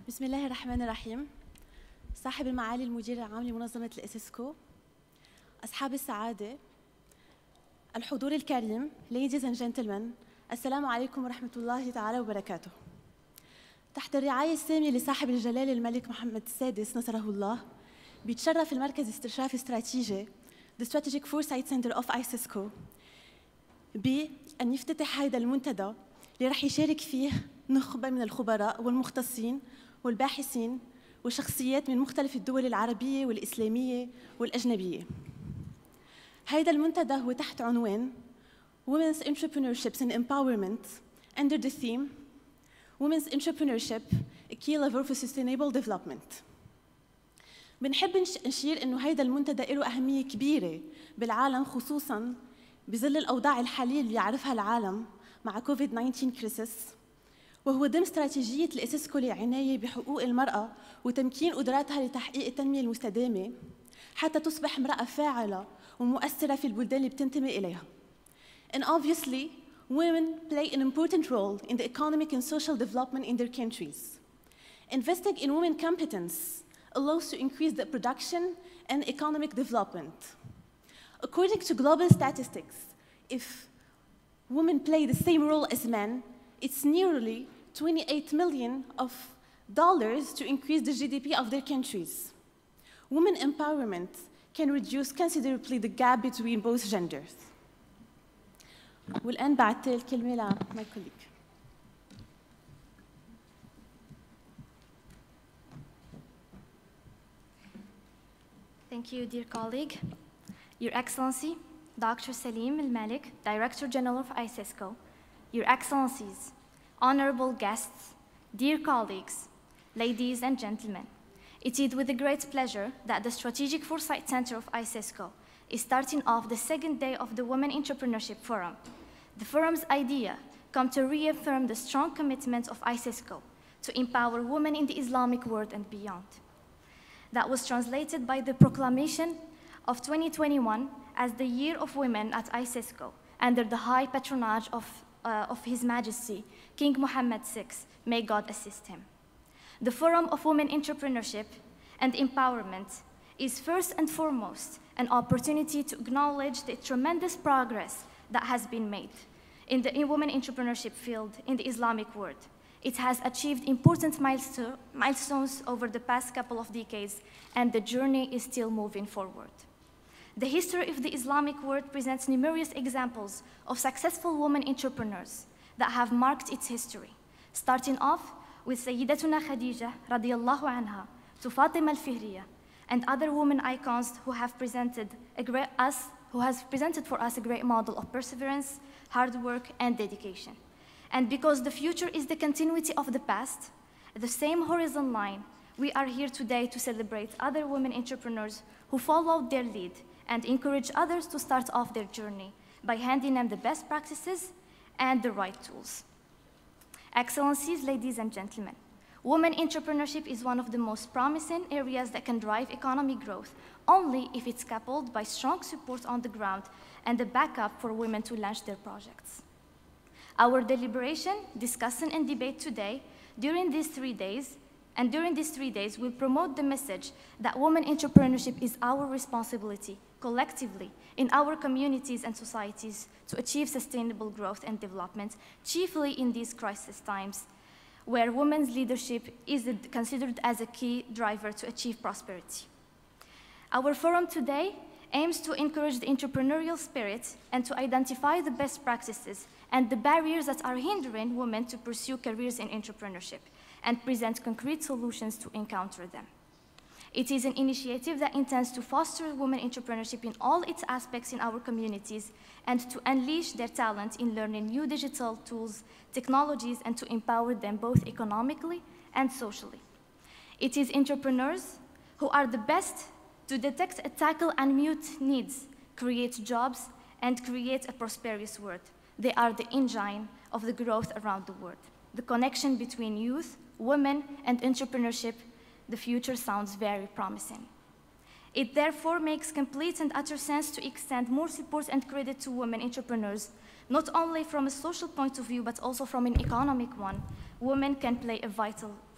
بسم الله الرحمن الرحيم. صاحب المعالي المدير العام لمنظمة الإسسكو، أصحاب السعادة، الحضور الكريم، ladies and gentlemen، السلام عليكم ورحمة الله تعالى وبركاته. تحت الرعاية السامية لصاحب الجلالة الملك محمد السادس نصره الله، بيتشرف المركز الاستشراف الاستراتيجي The Strategic Foresight Center of ISISCO بأن يفتتح هذا المنتدى اللي رح يشارك فيه نخبة من الخبراء والمختصين والباحثين وشخصيات من مختلف الدول العربية والإسلامية والأجنبية. هذا المنتدى هو تحت عنوان Women's Entrepreneurships and Empowerment under the theme Women's Entrepreneurship, a Key Lever for Sustainable Development. بنحب نشير إنه هذا المنتدى له أهمية كبيرة بالعالم، خصوصاً بظل الأوضاع الحالية اللي يعرفها العالم مع كوفيد-19 كريسيس، وهو ضمن استراتيجية الإسسكو للعناية بحقوق المرأة وتمكين قدراتها لتحقيق التنمية المستدامة حتى تصبح امرأة فاعلة ومؤثرة في البلدان اللي بتنتمي إليها. And obviously, women play an important role in the economic and social development in their countries. Investing in women competence allows to increase the production and economic development. According to global statistics, if women play the same role as men, it's nearly $28 million to increase the GDP of their countries. Women empowerment can reduce considerably the gap between both genders. والآن بعت الكلمة لماي كوليج. Thank you, dear colleague. Your Excellency, Dr. Salim Al-Malik, Director General of ISISCO, Your Excellencies, honorable guests, dear colleagues, ladies and gentlemen, it is with a great pleasure that the Strategic Foresight Center of ISISCO is starting off the second day of the Women Entrepreneurship Forum. The forum's idea comes to reaffirm the strong commitment of ISISCO to empower women in the Islamic world and beyond. That was translated by the proclamation of 2021 as the Year of Women at ISISCO under the high patronage of His Majesty, King Mohammed VI, may God assist him. The Forum of Women Entrepreneurship and Empowerment is first and foremost an opportunity to acknowledge the tremendous progress that has been made in the women entrepreneurship field in the Islamic world. It has achieved important milestones over the past couple of decades, and the journey is still moving forward. The history of the Islamic world presents numerous examples of successful women entrepreneurs that have marked its history, starting off with Sayyidatuna Khadija radiyallahu anha to Fatima al-Fihriya and other women icons who have presented for us a great model of perseverance, hard work, and dedication. And because the future is the continuity of the past, at the same horizon line, we are here today to celebrate other women entrepreneurs who followed their lead and encourage others to start off their journey by handing them the best practices and the right tools. Excellencies, ladies and gentlemen, women entrepreneurship is one of the most promising areas that can drive economic growth only if it's coupled by strong support on the ground and the backup for women to launch their projects. Our deliberation, discussion, and debate today during these 3 days will promote the message that women entrepreneurship is our responsibility collectively in our communities and societies to achieve sustainable growth and development, chiefly in these crisis times where women's leadership is considered as a key driver to achieve prosperity. Our forum today aims to encourage the entrepreneurial spirit and to identify the best practices and the barriers that are hindering women to pursue careers in entrepreneurship and present concrete solutions to encounter them. It is an initiative that intends to foster women entrepreneurship in all its aspects in our communities and to unleash their talent in learning new digital tools, technologies, and to empower them both economically and socially. It is entrepreneurs who are the best to detect, tackle, and meet needs, create jobs, and create a prosperous world. They are the engine of the growth around the world. The connection between youth, women, and entrepreneurship, the future sounds very promising. It therefore makes complete and utter sense to extend more support and credit to women entrepreneurs, not only from a social point of view, but also from an economic one. Women can play a vital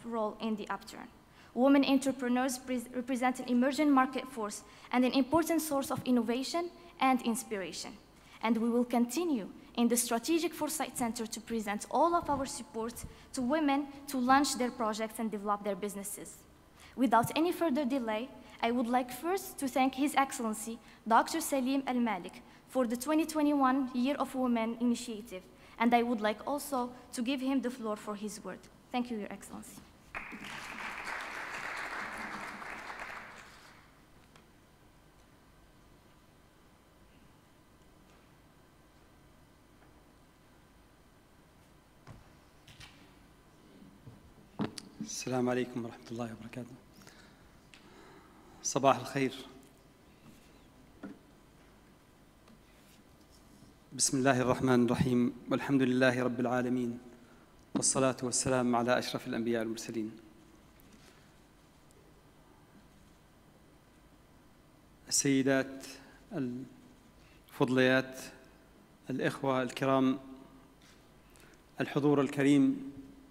role in the upturn. Women entrepreneurs represent an emerging market force and an important source of innovation and inspiration. And we will continue in the Strategic Foresight Center to present all of our support to women to launch their projects and develop their businesses. Without any further delay, I would like first to thank His Excellency, Dr. Salim Al-Malik, for the 2021 Year of Women initiative, and I would like also to give him the floor for his word. Thank you, Your Excellency. السلام عليكم ورحمة الله وبركاته. صباح الخير. بسم الله الرحمن الرحيم، والحمد لله رب العالمين، والصلاة والسلام على أشرف الأنبياء والمرسلين. السيدات الفضليات، الإخوة الكرام، الحضور الكريم،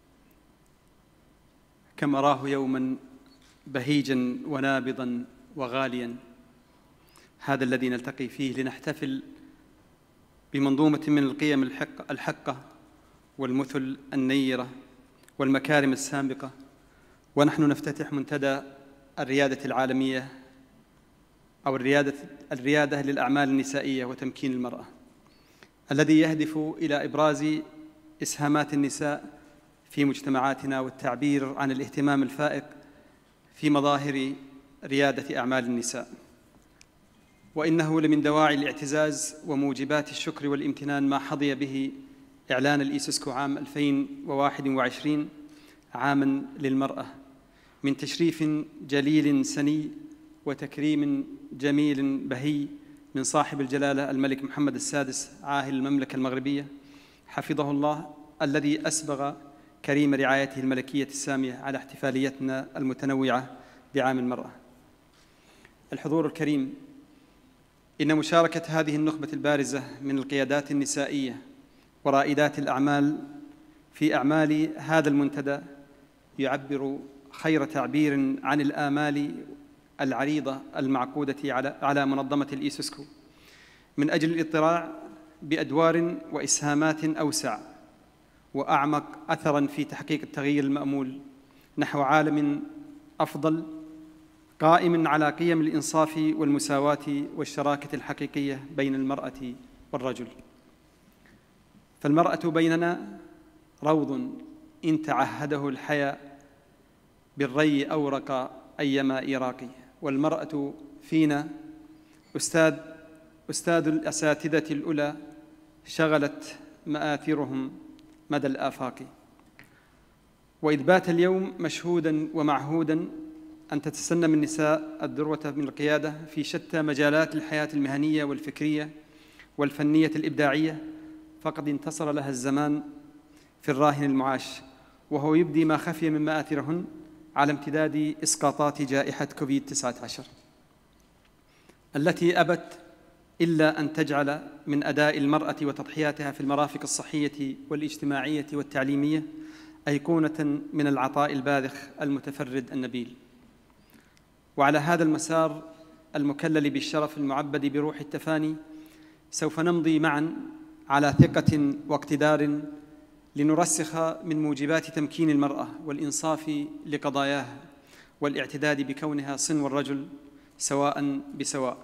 كم أراه يوماً بهيجاً ونابضاً وغالياً، هذا الذي نلتقي فيه لنحتفل بمنظومة من القيم الحقة والمثل النيرة والمكارم السابقة، ونحن نفتتح منتدى الريادة العالمية أو الريادة للأعمال النسائية وتمكين المرأة، الذي يهدف إلى إبراز إسهامات النساء في مجتمعاتنا والتعبير عن الاهتمام الفائق في مظاهر ريادة أعمال النساء. وإنه لمن دواعي الاعتزاز وموجبات الشكر والامتنان ما حظي به إعلان الإيسوسكو عام 2021 عاماً للمرأة، من تشريف جليل سني وتكريم جميل بهي من صاحب الجلالة الملك محمد السادس عاهل المملكة المغربية حفظه الله، الذي أسبغ كريم رعايته الملكية السامية على احتفاليتنا المتنوعة بعام المرأة. الحضور الكريم، إن مشاركة هذه النخبة البارزة من القيادات النسائية ورائدات الأعمال في أعمال هذا المنتدى يعبر خير تعبير عن الآمال العريضة المعقودة على منظمة الإيسوسكو من أجل الاطلاع بأدوار وإسهامات أوسع وأعمق أثراً في تحقيق التغيير المأمول نحو عالم أفضل قائم على قيم الإنصاف والمساواة والشراكة الحقيقية بين المرأة والرجل. فالمرأة بيننا روض إن تعهده الحياة بالري أورق أيما إيراقي، والمرأة فينا أستاذ الأساتذة الأولى شغلت مآثرهم مدى الآفاق. وإذ بات اليوم مشهوداً ومعهوداً أن تتسنم النساء الذروة من القيادة في شتى مجالات الحياة المهنية والفكرية والفنية الإبداعية، فقد انتصر لها الزمان في الراهن المعاش، وهو يبدي ما خفي من مآثرهن على امتداد إسقاطات جائحة كوفيد-19 التي أبت إلا أن تجعل من أداء المرأة وتضحياتها في المرافق الصحية والاجتماعية والتعليمية أيقونة من العطاء الباذخ المتفرد النبيل. وعلى هذا المسار المكلل بالشرف المعبد بروح التفاني سوف نمضي معاً على ثقة واقتدار لنرسخ من موجبات تمكين المرأة والإنصاف لقضاياها والاعتداد بكونها صنو الرجل سواء بسواء.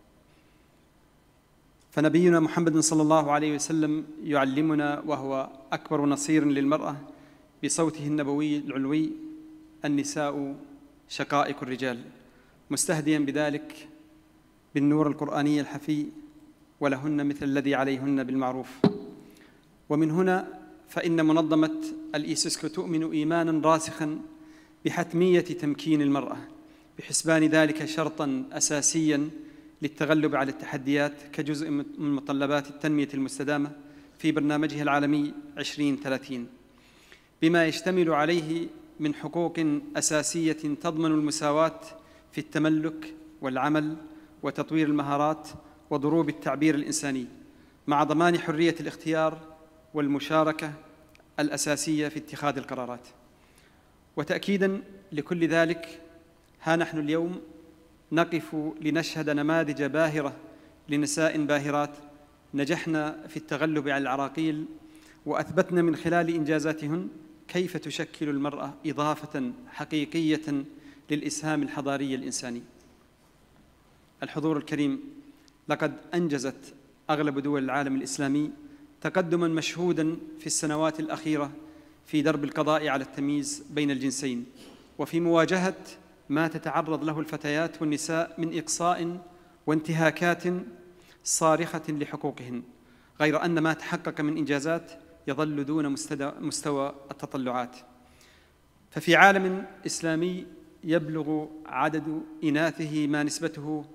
فنبينا محمد صلى الله عليه وسلم يعلمنا وهو أكبر نصير للمرأة بصوته النبوي العلوي: النساء شقائق الرجال، مستهدياً بذلك بالنور القرآني الحفي: ولهن مثل الذي عليهن بالمعروف. ومن هنا فإن منظمة الإيسوسكو تؤمن إيماناً راسخاً بحتمية تمكين المرأة، بحسبان ذلك شرطاً أساسياً للتغلب على التحديات كجزء من متطلبات التنمية المستدامة في برنامجها العالمي 2030، بما يشتمل عليه من حقوق أساسية تضمن المساواة في التملك والعمل وتطوير المهارات وضروب التعبير الإنساني، مع ضمان حرية الاختيار والمشاركة الأساسية في اتخاذ القرارات. وتأكيداً لكل ذلك ها نحن اليوم نقف لنشهد نماذج باهرة لنساء باهرات نجحن في التغلب على العراقيل، وأثبتن من خلال إنجازاتهن كيف تشكل المرأة إضافة حقيقية للإسهام الحضاري الإنساني. الحضور الكريم، لقد أنجزت أغلب دول العالم الإسلامي تقدماً مشهوداً في السنوات الأخيرة في درب القضاء على التمييز بين الجنسين، وفي مواجهة ما تتعرض له الفتيات والنساء من إقصاء وانتهاكات صارخة لحقوقهن، غير أن ما تحقق من إنجازات يظل دون مستوى التطلعات. ففي عالم إسلامي يبلغ عدد إناثه ما نسبته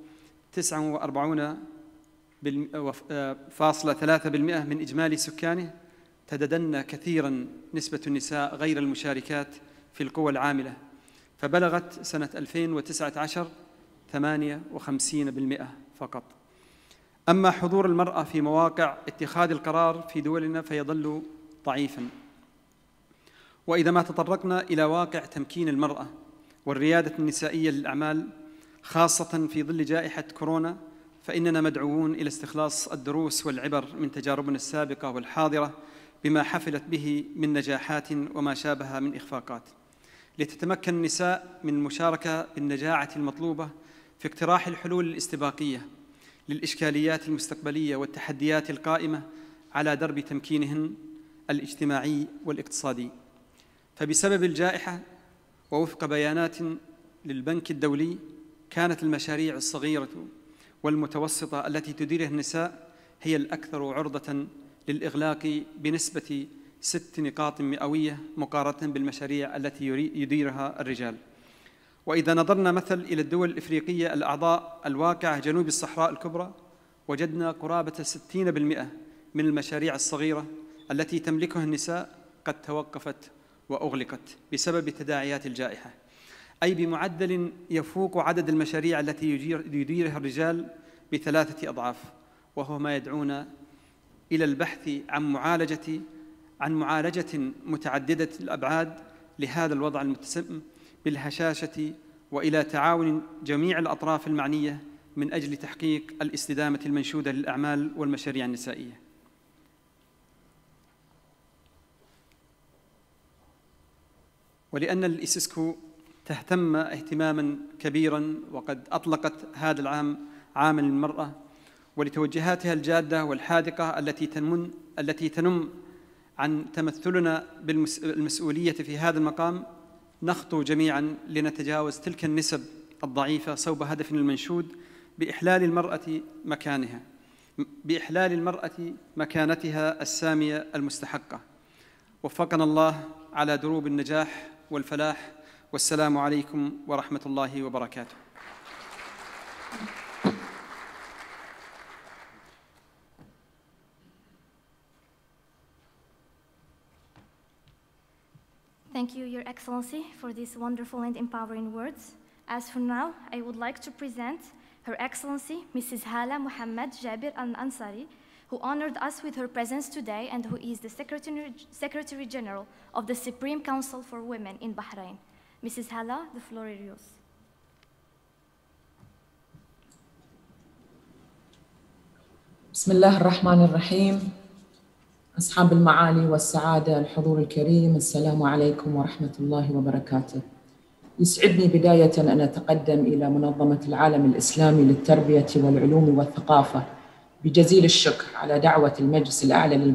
49.3% من إجمالي سكانه، تدنى كثيراً نسبة النساء غير المشاركات في القوى العاملة، فبلغت سنة 2019 58% فقط. أما حضور المرأة في مواقع اتخاذ القرار في دولنا فيظل ضعيفاً. وإذا ما تطرقنا إلى واقع تمكين المرأة والريادة النسائية للأعمال خاصة في ظل جائحة كورونا، فإننا مدعوون إلى استخلاص الدروس والعبر من تجاربنا السابقة والحاضرة بما حفلت به من نجاحات وما شابه من إخفاقات، لتتمكن النساء من المشاركة بالنجاعة المطلوبة في اقتراح الحلول الاستباقية للإشكاليات المستقبلية والتحديات القائمة على درب تمكينهن الاجتماعي والاقتصادي. فبسبب الجائحة ووفق بيانات للبنك الدولي، كانت المشاريع الصغيرة والمتوسطة التي تديرها النساء هي الأكثر عرضة للإغلاق بنسبة 6 نقاط مئوية مقارنة بالمشاريع التي يديرها الرجال. وإذا نظرنا مثل إلى الدول الإفريقية الأعضاء الواقعة جنوب الصحراء الكبرى، وجدنا قرابة 60% من المشاريع الصغيرة التي تملكها النساء قد توقفت وأغلقت بسبب تداعيات الجائحة، أي بمعدل يفوق عدد المشاريع التي يديرها الرجال ب3 أضعاف، وهو ما يدعونا إلى البحث عن معالجة متعددة الأبعاد لهذا الوضع المتسم بالهشاشة، وإلى تعاون جميع الأطراف المعنية من أجل تحقيق الاستدامة المنشودة للأعمال والمشاريع النسائية. ولأن الإيسيسكو تهتم اهتماماً كبيراً وقد أطلقت هذا العام عاماً للمرأة، ولتوجهاتها الجادة والحاذقة التي تنم عن تمثلنا بالمسؤولية في هذا المقام، نخطو جميعاً لنتجاوز تلك النسب الضعيفة صوب هدفنا المنشود بإحلال المرأة مكانتها السامية المستحقة. وفقنا الله على دروب النجاح والفلاح، والسلام عليكم ورحمة الله وبركاته. Thank you, Your Excellency, for these wonderful and empowering words. As for now, I would like to present Her Excellency, Mrs. Hala Muhammad Jabir Al-Ansari, who honored us with her presence today and who is the Secretary General of the Supreme Council for Women in Bahrain. Mrs. Hala, the floor is yours. بسم الله الرحمن الرحيم. أصحاب المعالي والسعادة، الحضور الكريم، السلام عليكم ورحمة الله وبركاته. يسعدني بداية أن أتقدم إلى منظمة العالم الإسلامي للتربية والعلوم والثقافة بجزيل الشكر على دعوة المجلس الأعلى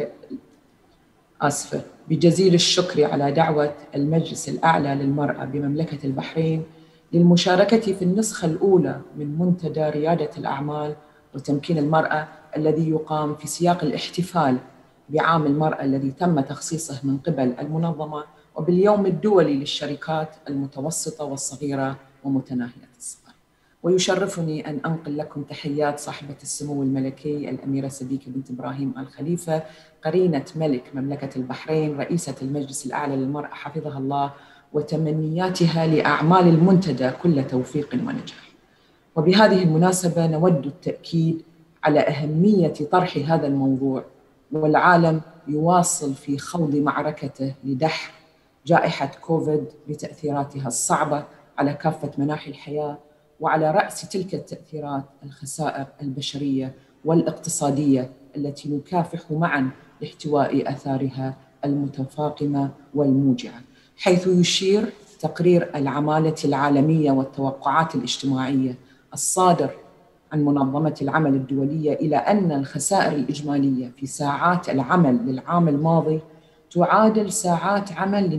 بجزيل الشكر على دعوة المجلس الأعلى للمرأة بمملكة البحرين للمشاركة في النسخة الأولى من منتدى ريادة الأعمال وتمكين المرأة الذي يقام في سياق الاحتفال بعام المرأة الذي تم تخصيصه من قبل المنظمة، وباليوم الدولي للشركات المتوسطة والصغيرة ومتناهية الصغر. ويشرفني أن أنقل لكم تحيات صاحبة السمو الملكي الأميرة سبيكة بنت إبراهيم آل خليفة، قرينة ملك مملكة البحرين، رئيسة المجلس الأعلى للمرأة حفظها الله، وتمنياتها لأعمال المنتدى كل توفيق ونجاح. وبهذه المناسبة نود التأكيد على أهمية طرح هذا الموضوع، والعالم يواصل في خوض معركته لدحر جائحة كوفيد بتأثيراتها الصعبة على كافة مناحي الحياة، وعلى رأس تلك التأثيرات الخسائر البشرية والاقتصادية التي نكافح معاً لاحتواء آثارها المتفاقمة والموجعة. حيث يشير تقرير العمالة العالمية والتوقعات الاجتماعية الصادر عن منظمة العمل الدولية إلى أن الخسائر الإجمالية في ساعات العمل للعام الماضي تعادل ساعات عمل ل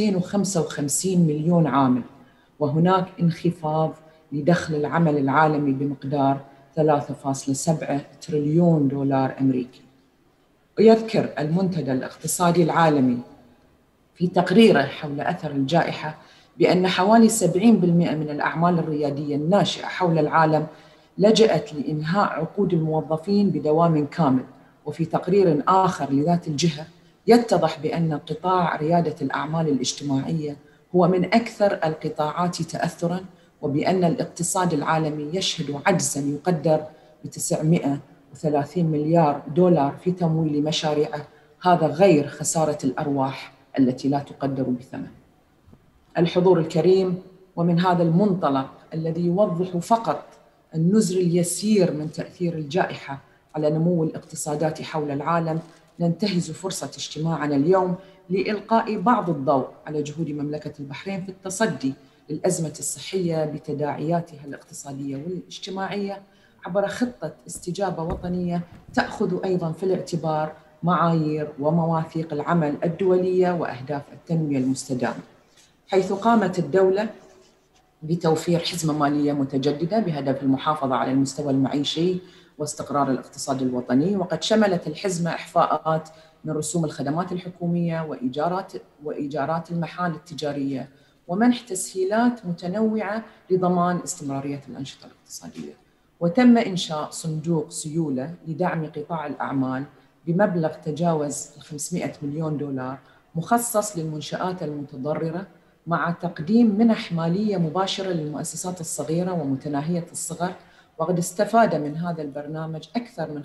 255 مليون عامل، وهناك انخفاض لدخل العمل العالمي بمقدار 3.7 تريليون دولار أمريكي. ويذكر المنتدى الاقتصادي العالمي في تقريره حول أثر الجائحة بأن حوالي 70% من الأعمال الريادية الناشئة حول العالم لجأت لإنهاء عقود الموظفين بدوام كامل. وفي تقرير آخر لذات الجهة يتضح بأن قطاع ريادة الأعمال الاجتماعية هو من أكثر القطاعات تأثراً، وبأن الاقتصاد العالمي يشهد عجزاً يقدر ب930 مليار دولار في تمويل مشاريعه، هذا غير خسارة الأرواح التي لا تقدر بثمن. الحضور الكريم، ومن هذا المنطلق الذي يوضح فقط النزر اليسير من تأثير الجائحة على نمو الاقتصادات حول العالم، ننتهز فرصة اجتماعنا اليوم لإلقاء بعض الضوء على جهود مملكة البحرين في التصدي للأزمة الصحية بتداعياتها الاقتصادية والاجتماعية عبر خطة استجابة وطنية تأخذ أيضاً في الاعتبار معايير ومواثيق العمل الدولية وأهداف التنمية المستدامة. حيث قامت الدولة بتوفير حزمة مالية متجددة بهدف المحافظة على المستوى المعيشي واستقرار الاقتصاد الوطني، وقد شملت الحزمة إحفاءات من رسوم الخدمات الحكومية وإيجارات المحال التجارية، ومنح تسهيلات متنوعة لضمان استمرارية الأنشطة الاقتصادية. وتم إنشاء صندوق سيولة لدعم قطاع الأعمال بمبلغ تجاوز 500 مليون دولار مخصص للمنشآت المتضررة، مع تقديم منح مالية مباشرة للمؤسسات الصغيرة ومتناهية الصغر. وقد استفاد من هذا البرنامج أكثر من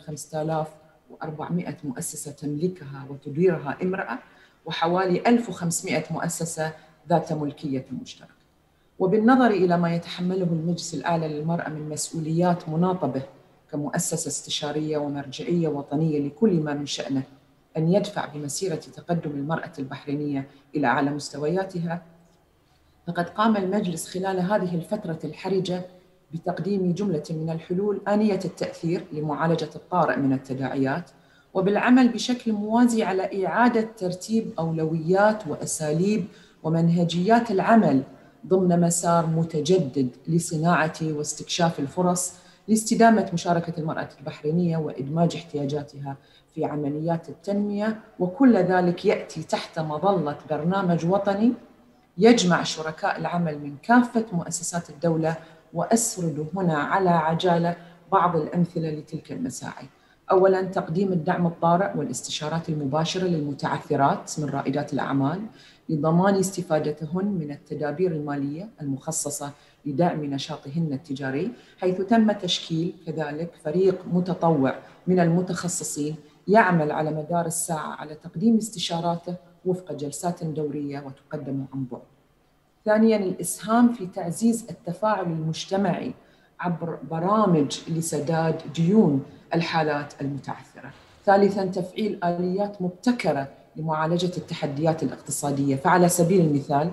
5400 مؤسسة تملكها وتديرها امرأة، وحوالي 1500 مؤسسة ذات ملكية مشتركة. وبالنظر إلى ما يتحمله المجلس الأعلى للمرأة من مسؤوليات مناطة به كمؤسسة استشارية ومرجعية وطنية لكل ما من شأنه أن يدفع بمسيرة تقدم المرأة البحرينية إلى أعلى مستوياتها، فقد قام المجلس خلال هذه الفترة الحرجة بتقديم جملة من الحلول آنية التأثير لمعالجة الطارئ من التداعيات، وبالعمل بشكل موازي على إعادة ترتيب أولويات وأساليب ومنهجيات العمل ضمن مسار متجدد لصناعة واستكشاف الفرص لاستدامة مشاركة المرأة البحرينية وإدماج احتياجاتها في عمليات التنمية. وكل ذلك يأتي تحت مظلة برنامج وطني يجمع شركاء العمل من كافة مؤسسات الدولة. وأسرد هنا على عجالة بعض الأمثلة لتلك المساعي. أولاً، تقديم الدعم الطارئ والاستشارات المباشرة للمتعثرات من رائدات الأعمال لضمان استفادتهن من التدابير المالية المخصصة لدعم نشاطهن التجاري، حيث تم تشكيل كذلك فريق متطوع من المتخصصين يعمل على مدار الساعة على تقديم استشاراته وفق جلسات دورية وتقدم عن بعد. ثانياً، الإسهام في تعزيز التفاعل المجتمعي عبر برامج لسداد ديون الحالات المتعثرة. ثالثاً، تفعيل آليات مبتكرة لمعالجة التحديات الاقتصادية، فعلى سبيل المثال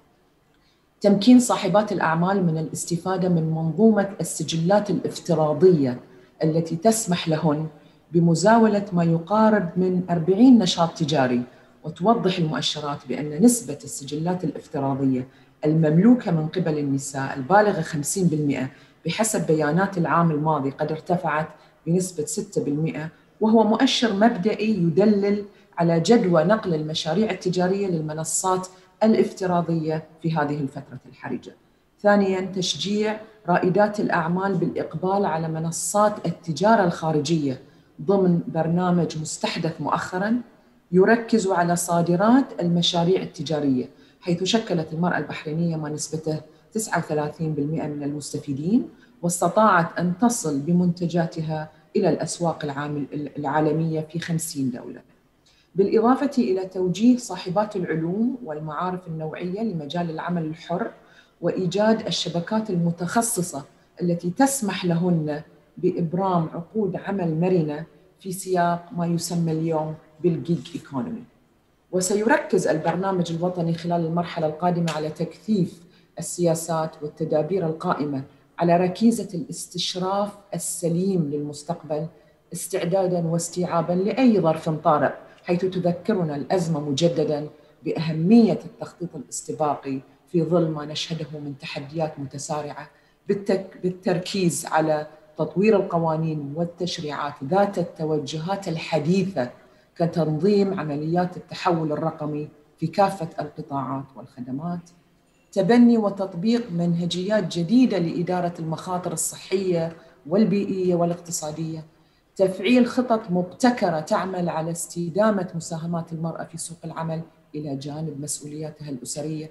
تمكين صاحبات الأعمال من الاستفادة من منظومة السجلات الافتراضية التي تسمح لهن بمزاولة ما يقارب من 40 نشاط تجاري. وتوضح المؤشرات بأن نسبة السجلات الافتراضية المملوكة من قبل النساء البالغة 50% بحسب بيانات العام الماضي قد ارتفعت بنسبة 6%، وهو مؤشر مبدئي يدلل على جدوى نقل المشاريع التجارية للمنصات الافتراضية في هذه الفترة الحرجة. ثانياً، تشجيع رائدات الأعمال بالإقبال على منصات التجارة الخارجية ضمن برنامج مستحدث مؤخراً يركز على صادرات المشاريع التجارية، حيث شكلت المرأة البحرينية ما نسبته 39% من المستفيدين، واستطاعت أن تصل بمنتجاتها إلى الأسواق العالمية في 50 دولة. بالإضافة إلى توجيه صاحبات العلوم والمعارف النوعية لمجال العمل الحر وإيجاد الشبكات المتخصصة التي تسمح لهن بإبرام عقود عمل مرنة في سياق ما يسمى اليوم بالجيج إيكونومي. وسيركز البرنامج الوطني خلال المرحلة القادمة على تكثيف السياسات والتدابير القائمة على ركيزة الاستشراف السليم للمستقبل استعداداً واستيعاباً لأي ظرف طارئ، حيث تذكرنا الأزمة مجدداً بأهمية التخطيط الاستباقي في ظل ما نشهده من تحديات متسارعة، بالتركيز على تطوير القوانين والتشريعات ذات التوجهات الحديثة كتنظيم عمليات التحول الرقمي في كافة القطاعات والخدمات، تبني وتطبيق منهجيات جديدة لإدارة المخاطر الصحية والبيئية والاقتصادية، تفعيل خطط مبتكرة تعمل على استدامة مساهمات المرأة في سوق العمل إلى جانب مسؤولياتها الأسرية،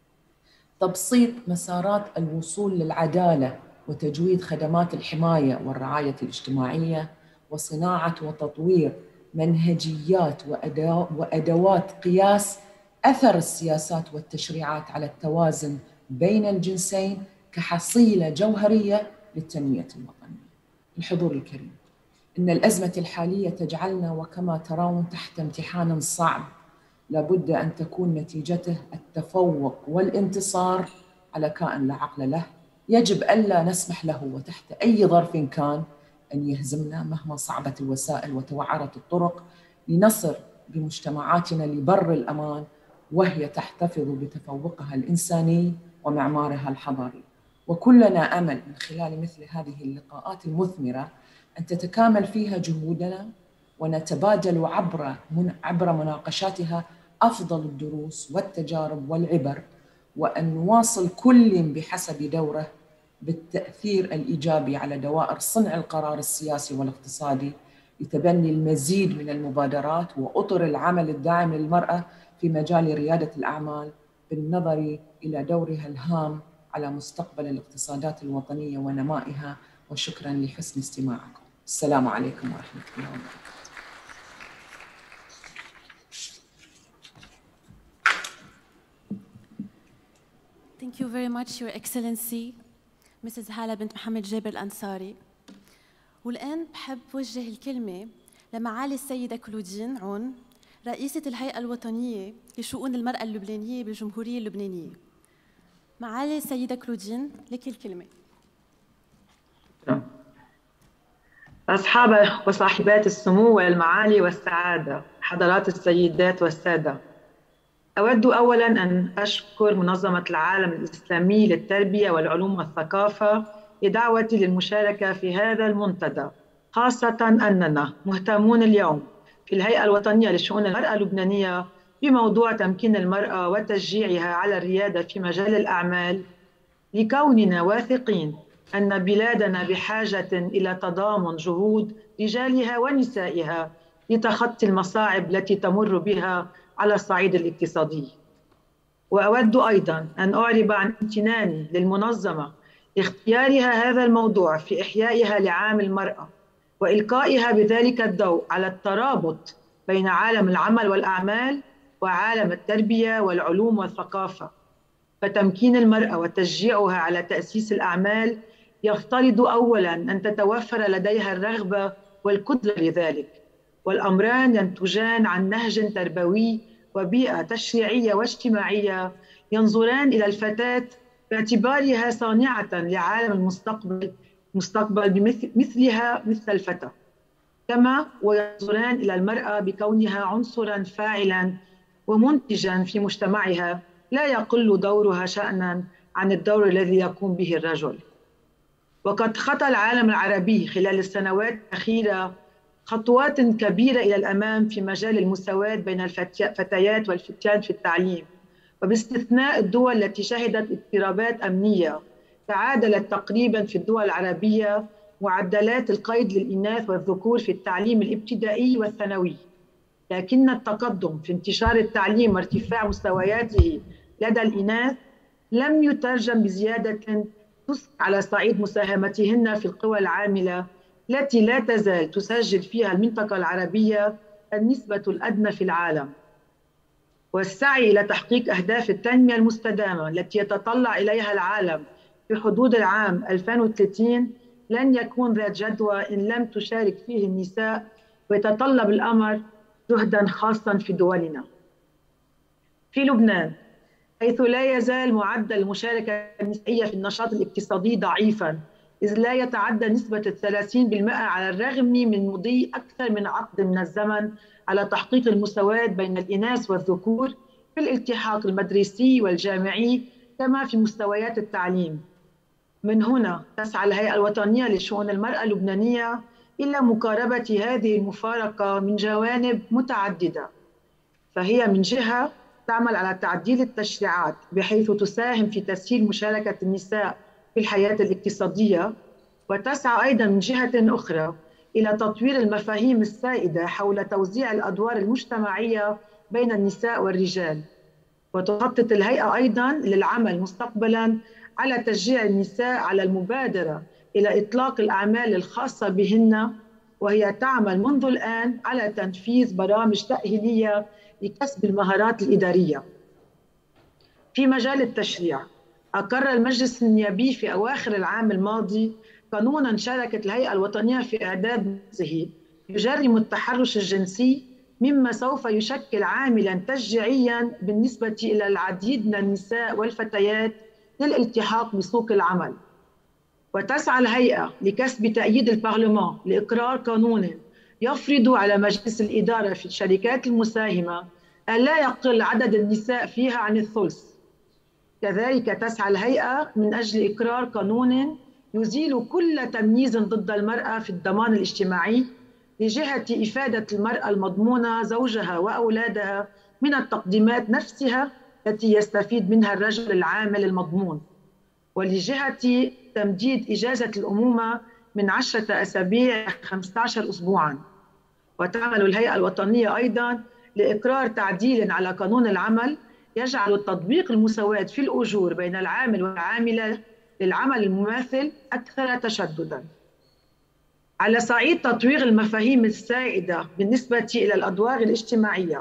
تبسيط مسارات الوصول للعدالة وتجويد خدمات الحماية والرعاية الاجتماعية، وصناعة وتطوير منهجيات وأدوات قياس أثر السياسات والتشريعات على التوازن بين الجنسين كحصيلة جوهرية للتنمية الوطنية. الحضور الكريم، إن الأزمة الحالية تجعلنا وكما ترون تحت امتحان صعب لابد أن تكون نتيجته التفوق والانتصار على كائن لا عقل له، يجب ألا نسمح له وتحت أي ظرف كان أن يهزمنا مهما صعبت الوسائل وتوعرت الطرق لنصل بمجتمعاتنا لبر الأمان وهي تحتفظ بتفوقها الإنساني ومعمارها الحضاري. وكلنا أمل من خلال مثل هذه اللقاءات المثمرة أن تتكامل فيها جهودنا ونتبادل عبر مناقشاتها أفضل الدروس والتجارب والعبر، وأن نواصل كل بحسب دوره بالتأثير الإيجابي على دوائر صنع القرار السياسي والاقتصادي لتبني المزيد من المبادرات وأطر العمل الداعم للمرأة في مجال ريادة الأعمال بالنظر إلى دورها الهام على مستقبل الاقتصادات الوطنية ونمائها. وشكراً لحسن استماعكم. السلام عليكم ورحمة الله وبركاته. Thank you very much, Your Excellency, Mrs. هالة بنت محمد جابر الأنصاري. والآن بحب وجه الكلمة لمعالي السيدة كلودين عون، رئيسة الهيئة الوطنية لشؤون المرأة اللبنانية بالجمهورية اللبنانية. معالي السيدة كلودين، لك الكلمة. أصحاب وصاحبات السمو والمعالي والسعادة، حضرات السيدات والسادة، أود أولاً أن أشكر منظمة العالم الإسلامي للتربية والعلوم والثقافة لدعوتي للمشاركة في هذا المنتدى، خاصة أننا مهتمون اليوم في الهيئة الوطنية لشؤون المرأة اللبنانية بموضوع تمكين المرأة وتشجيعها على الريادة في مجال الأعمال، لكوننا واثقين أن بلادنا بحاجة إلى تضامن جهود رجالها ونسائها لتخطي المصاعب التي تمر بها على الصعيد الاقتصادي. وأود أيضاً أن أعرب عن امتناني للمنظمة لاختيارها هذا الموضوع في إحيائها لعام المرأة وإلقائها بذلك الضوء على الترابط بين عالم العمل والأعمال وعالم التربية والعلوم والثقافة. فتمكين المرأة وتشجيعها على تأسيس الأعمال يفترض أولاً أن تتوفر لديها الرغبة والقدرة لذلك، والأمران ينتجان عن نهج تربوي وبيئة تشريعية واجتماعية ينظران إلى الفتاة باعتبارها صانعة لعالم المستقبل بمثلها مثل الفتى، كما وينظران إلى المرأة بكونها عنصراً فاعلاً ومنتجاً في مجتمعها لا يقل دورها شأناً عن الدور الذي يقوم به الرجل. وقد خطى العالم العربي خلال السنوات الأخيرة خطوات كبيرة إلى الأمام في مجال المساواة بين الفتيات والفتيان في التعليم، وباستثناء الدول التي شهدت اضطرابات أمنية تعادلت تقريباً في الدول العربية معدلات القيد للإناث والذكور في التعليم الابتدائي والثانوي. لكن التقدم في انتشار التعليم وارتفاع مستوياته لدى الإناث لم يترجم بزيادة على صعيد مساهمتهن في القوى العاملة التي لا تزال تسجل فيها المنطقة العربية النسبة الأدنى في العالم. والسعي إلى تحقيق أهداف التنمية المستدامة التي يتطلع إليها العالم في حدود العام 2030 لن يكون ذات جدوى إن لم تشارك فيه النساء، ويتطلب الأمر جهداً خاصاً في دولنا. في لبنان، حيث لا يزال معدل المشاركة النسائية في النشاط الاقتصادي ضعيفاً، إذ لا يتعدى نسبة 30% على الرغم من مضي أكثر من عقد من الزمن على تحقيق المساواة بين الإناث والذكور في الالتحاق المدرسي والجامعي كما في مستويات التعليم. من هنا تسعى الهيئة الوطنية لشؤون المرأة اللبنانية إلى مقاربة هذه المفارقة من جوانب متعددة، فهي من جهة تعمل على تعديل التشريعات بحيث تساهم في تسهيل مشاركة النساء في الحياة الاقتصادية، وتسعى أيضا من جهة أخرى إلى تطوير المفاهيم السائدة حول توزيع الأدوار المجتمعية بين النساء والرجال. وتخطط الهيئة أيضا للعمل مستقبلا على تشجيع النساء على المبادرة إلى إطلاق الأعمال الخاصة بهن، وهي تعمل منذ الآن على تنفيذ برامج تأهيلية لكسب المهارات الإدارية. في مجال التشريع، أقر المجلس النيابي في أواخر العام الماضي قانوناً شاركت الهيئة الوطنية في إعداد نفسه يجرم التحرش الجنسي، مما سوف يشكل عاملاً تشجيعياً بالنسبة إلى العديد من النساء والفتيات للالتحاق بسوق العمل. وتسعى الهيئة لكسب تأييد البرلمان لإقرار قانون يفرض على مجلس الإدارة في الشركات المساهمة ألا يقل عدد النساء فيها عن الثلث. كذلك تسعى الهيئة من أجل إقرار قانون يزيل كل تمييز ضد المرأة في الضمان الاجتماعي لجهة إفادة المرأة المضمونة زوجها وأولادها من التقديمات نفسها التي يستفيد منها الرجل العامل المضمون، ولجهة تمديد إجازة الأمومة من 10 أسابيع 15 أسبوعاً. وتعمل الهيئة الوطنية أيضاً لإقرار تعديل على قانون العمل يجعل تطبيق المساواة في الأجور بين العامل والعاملة للعمل المماثل أكثر تشدداً. على صعيد تطوير المفاهيم السائدة بالنسبة إلى الأدوار الاجتماعية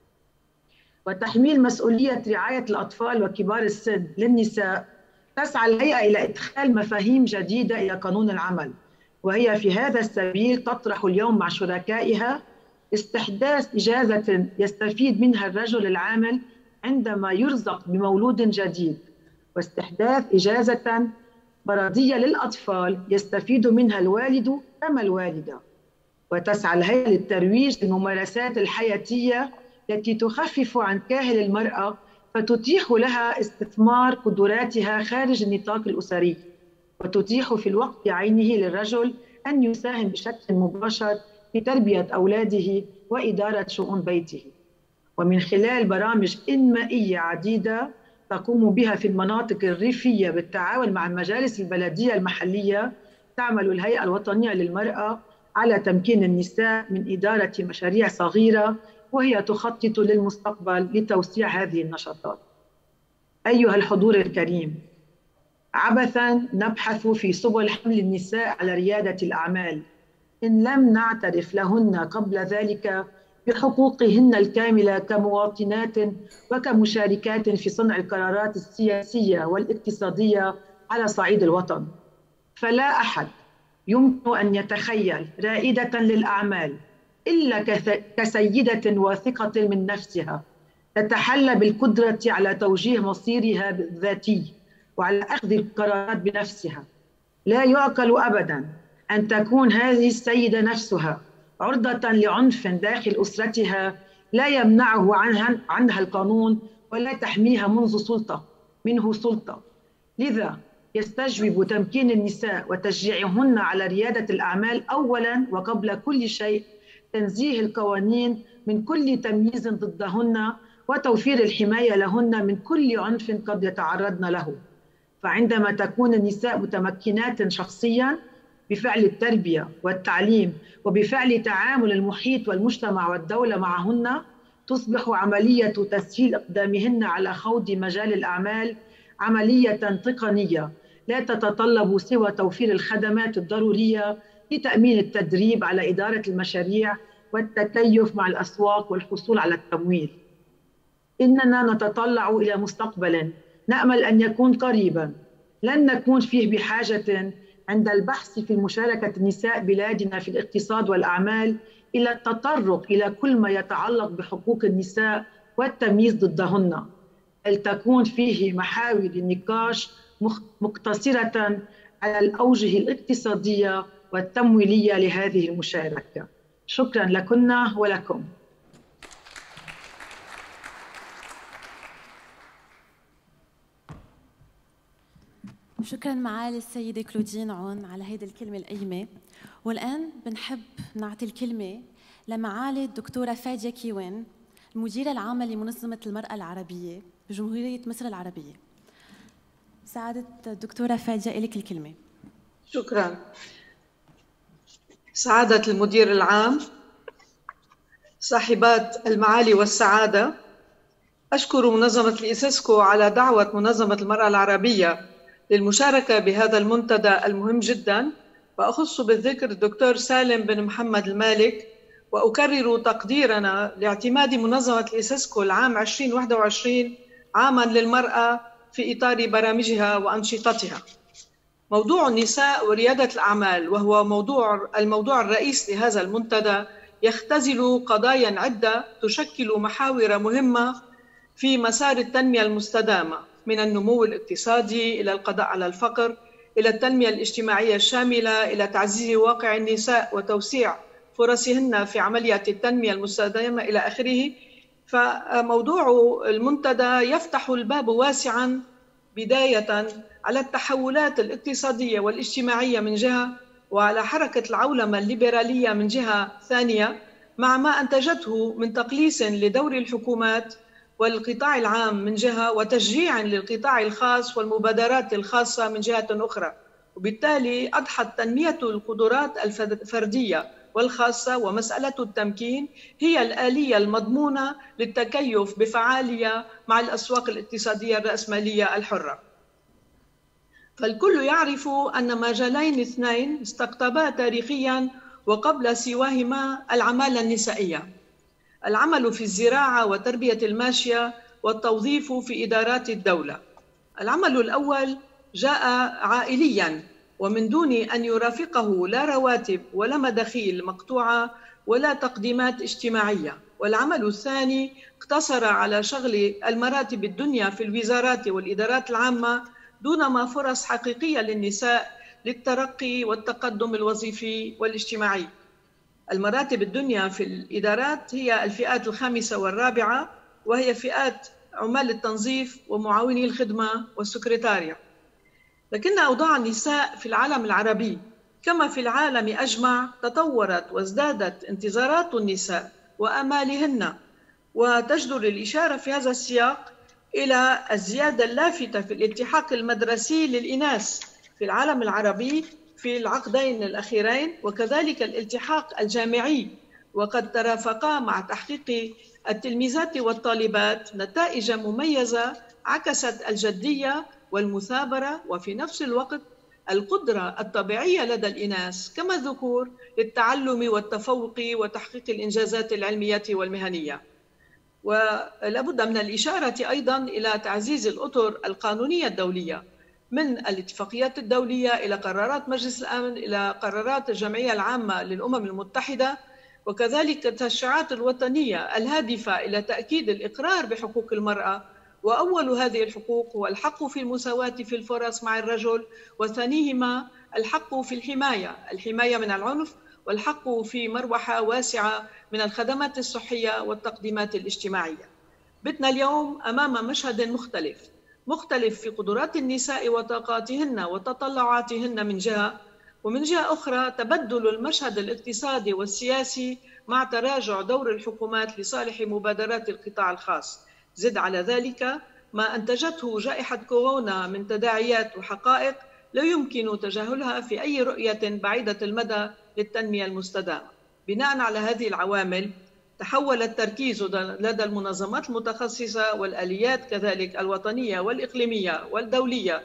وتحميل مسؤولية رعاية الأطفال وكبار السن للنساء، تسعى الهيئة إلى إدخال مفاهيم جديدة إلى قانون العمل، وهي في هذا السبيل تطرح اليوم مع شركائها استحداث إجازة يستفيد منها الرجل العامل عندما يرزق بمولود جديد، واستحداث إجازة مرضية للأطفال يستفيد منها الوالد كما الوالدة. وتسعى الهيئة للترويج للممارسات الحياتية التي تخفف عن كاهل المرأة فتتيح لها استثمار قدراتها خارج النطاق الأسري، وتتيح في الوقت عينه للرجل أن يساهم بشكل مباشر في تربية أولاده وإدارة شؤون بيته. ومن خلال برامج إنمائية عديدة تقوم بها في المناطق الريفية بالتعاون مع المجالس البلدية المحلية، تعمل الهيئة الوطنية للمرأة على تمكين النساء من إدارة مشاريع صغيرة، وهي تخطط للمستقبل لتوسيع هذه النشاطات. أيها الحضور الكريم، عبثاً نبحث في سبل حمل النساء على ريادة الأعمال إن لم نعترف لهن قبل ذلك بحقوقهن الكاملة كمواطنات وكمشاركات في صنع القرارات السياسية والاقتصادية على صعيد الوطن. فلا أحد يمكن أن يتخيل رائدة للأعمال إلا كسيدة واثقة من نفسها تتحلى بالقدرة على توجيه مصيرها الذاتي وعلى أخذ القرارات بنفسها. لا يعقل أبداً أن تكون هذه السيدة نفسها عرضة لعنف داخل أسرتها لا يمنعه عنها القانون ولا تحميها منه سلطة. لذا يستجوب تمكين النساء وتشجيعهن على ريادة الأعمال أولاً وقبل كل شيء تنزيه القوانين من كل تمييز ضدهن وتوفير الحماية لهن من كل عنف قد يتعرضن له. فعندما تكون النساء متمكنات شخصياً بفعل التربية والتعليم وبفعل تعامل المحيط والمجتمع والدولة معهن، تصبح عملية تسهيل إقدامهن على خوض مجال الأعمال عملية تقنية لا تتطلب سوى توفير الخدمات الضرورية لتأمين التدريب على إدارة المشاريع والتكيف مع الأسواق والحصول على التمويل. إننا نتطلع إلى مستقبل نأمل أن يكون قريبا لن نكون فيه بحاجة عند البحث في مشاركة نساء بلادنا في الاقتصاد والأعمال إلى التطرق إلى كل ما يتعلق بحقوق النساء والتمييز ضدهن، بل تكون فيه محاور النقاش مقتصرة على الأوجه الاقتصادية والتمويلية لهذه المشاركة. شكرا لكن ولكم. شكرا معالي السيدة كلودين عون على هيدي الكلمة القيمة. والآن بنحب نعطي الكلمة لمعالي الدكتورة فادية كيوان، المديرة العامة لمنظمة المرأة العربية بجمهورية مصر العربية. سعادة الدكتورة فادية، إليك الكلمة. شكرا. سعادة المدير العام، صاحبات المعالي والسعادة، أشكر منظمة الإيسيسكو على دعوة منظمة المرأة العربية للمشاركة بهذا المنتدى المهم جدا، وأخص بالذكر الدكتور سالم بن محمد المالك، وأكرر تقديرنا لاعتماد منظمة الإيسيسكو العام 2021 عاما للمرأة في إطار برامجها وأنشطتها. موضوع النساء وريادة الأعمال، وهو الموضوع الرئيس لهذا المنتدى، يختزل قضايا عدة تشكل محاور مهمة في مسار التنمية المستدامة، من النمو الاقتصادي إلى القضاء على الفقر، إلى التنمية الاجتماعية الشاملة، إلى تعزيز واقع النساء وتوسيع فرصهن في عملية التنمية المستدامة إلى آخره. فموضوع المنتدى يفتح الباب واسعاً بداية على التحولات الاقتصادية والاجتماعية من جهة، وعلى حركة العولمة الليبرالية من جهة ثانية، مع ما أنتجته من تقليص لدور الحكومات والقطاع العام من جهة، وتشجيع للقطاع الخاص والمبادرات الخاصة من جهة أخرى. وبالتالي أضحت تنمية القدرات الفردية والخاصة ومسألة التمكين هي الآلية المضمونة للتكيف بفعالية مع الأسواق الاقتصادية الرأسمالية الحرة. فالكل يعرف أن مجالين اثنين استقطبا تاريخياً وقبل سواهما العمالة النسائية: العمل في الزراعة وتربية الماشية والتوظيف في إدارات الدولة. العمل الأول جاء عائلياً ومن دون أن يرافقه لا رواتب ولا مداخيل مقطوعة ولا تقديمات اجتماعية، والعمل الثاني اقتصر على شغل المراتب الدنيا في الوزارات والإدارات العامة دون ما فرص حقيقية للنساء للترقي والتقدم الوظيفي والاجتماعي. المراتب الدنيا في الإدارات هي الفئات الخامسة والرابعة، وهي فئات عمال التنظيف ومعاوني الخدمة والسكرتارية. لكن أوضاع النساء في العالم العربي كما في العالم أجمع تطورت وازدادت انتظارات النساء وآمالهن، وتجدر الإشارة في هذا السياق إلى الزيادة اللافتة في الالتحاق المدرسي للإناث في العالم العربي في العقدين الأخيرين، وكذلك الالتحاق الجامعي، وقد ترافقا مع تحقيق التلميذات والطالبات نتائج مميزة عكست الجدية والمثابرة، وفي نفس الوقت القدرة الطبيعية لدى الإناث كما الذكور للتعلم والتفوق وتحقيق الإنجازات العلمية والمهنية. ولابد من الإشارة أيضاً إلى تعزيز الأطر القانونية الدولية، من الاتفاقيات الدولية إلى قرارات مجلس الأمن إلى قرارات الجمعية العامة للأمم المتحدة، وكذلك التشريعات الوطنية الهادفة إلى تأكيد الإقرار بحقوق المرأة. وأول هذه الحقوق هو الحق في المساواة في الفرص مع الرجل، وثانيهما الحق في الحماية من العنف، والحق في مروحة واسعة من الخدمات الصحية والتقديمات الاجتماعية. بتنا اليوم أمام مشهد مختلف في قدرات النساء وطاقاتهن وتطلعاتهن من جهة، ومن جهة أخرى تبدل المشهد الاقتصادي والسياسي مع تراجع دور الحكومات لصالح مبادرات القطاع الخاص. زد على ذلك ما أنتجته جائحة كورونا من تداعيات وحقائق لا يمكن تجاهلها في أي رؤية بعيدة المدى للتنمية المستدامة. بناء على هذه العوامل تحول التركيز لدى المنظمات المتخصصة والآليات كذلك الوطنية والإقليمية والدولية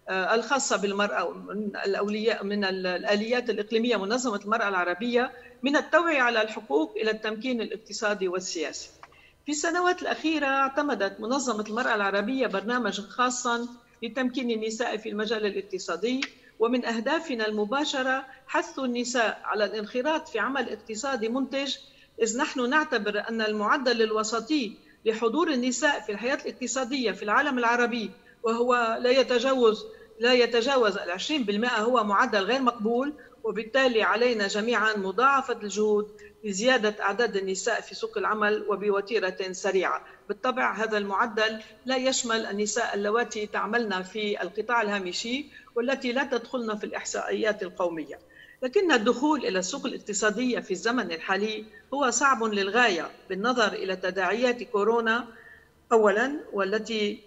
الخاصة بالمرأة من الآليات الإقليمية منظمة المرأة العربية من التوعية على الحقوق إلى التمكين الاقتصادي والسياسي. في السنوات الأخيرة اعتمدت منظمة المرأة العربية برنامجا خاصا لتمكين النساء في المجال الاقتصادي، ومن أهدافنا المباشرة حث النساء على الانخراط في عمل اقتصادي منتج، إذ نحن نعتبر أن المعدل الوسطي لحضور النساء في الحياة الاقتصادية في العالم العربي وهو لا يتجاوز 20% هو معدل غير مقبول، وبالتالي علينا جميعا مضاعفة الجهود لزيادة أعداد النساء في سوق العمل وبوتيرة سريعة. بالطبع هذا المعدل لا يشمل النساء اللواتي تعملن في القطاع الهامشي والتي لا تدخلن في الإحصائيات القومية. لكن الدخول إلى السوق الاقتصادية في الزمن الحالي هو صعب للغاية بالنظر إلى تداعيات كورونا أولاً، والتي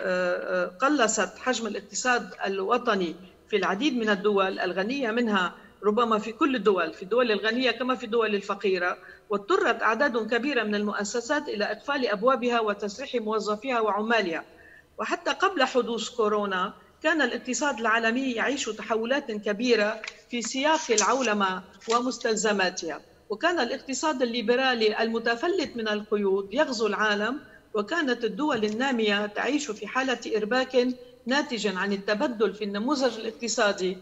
قلصت حجم الاقتصاد الوطني في العديد من الدول الغنية منها، ربما في كل الدول، في الدول الغنية كما في الدول الفقيرة، واضطرت أعداد كبيرة من المؤسسات إلى إقفال أبوابها وتسريح موظفيها وعمالها. وحتى قبل حدوث كورونا كان الاقتصاد العالمي يعيش تحولات كبيرة في سياق العولمة ومستلزماتها، وكان الاقتصاد الليبرالي المتفلت من القيود يغزو العالم، وكانت الدول النامية تعيش في حالة إرباك ناتجا عن التبدل في النموذج الاقتصادي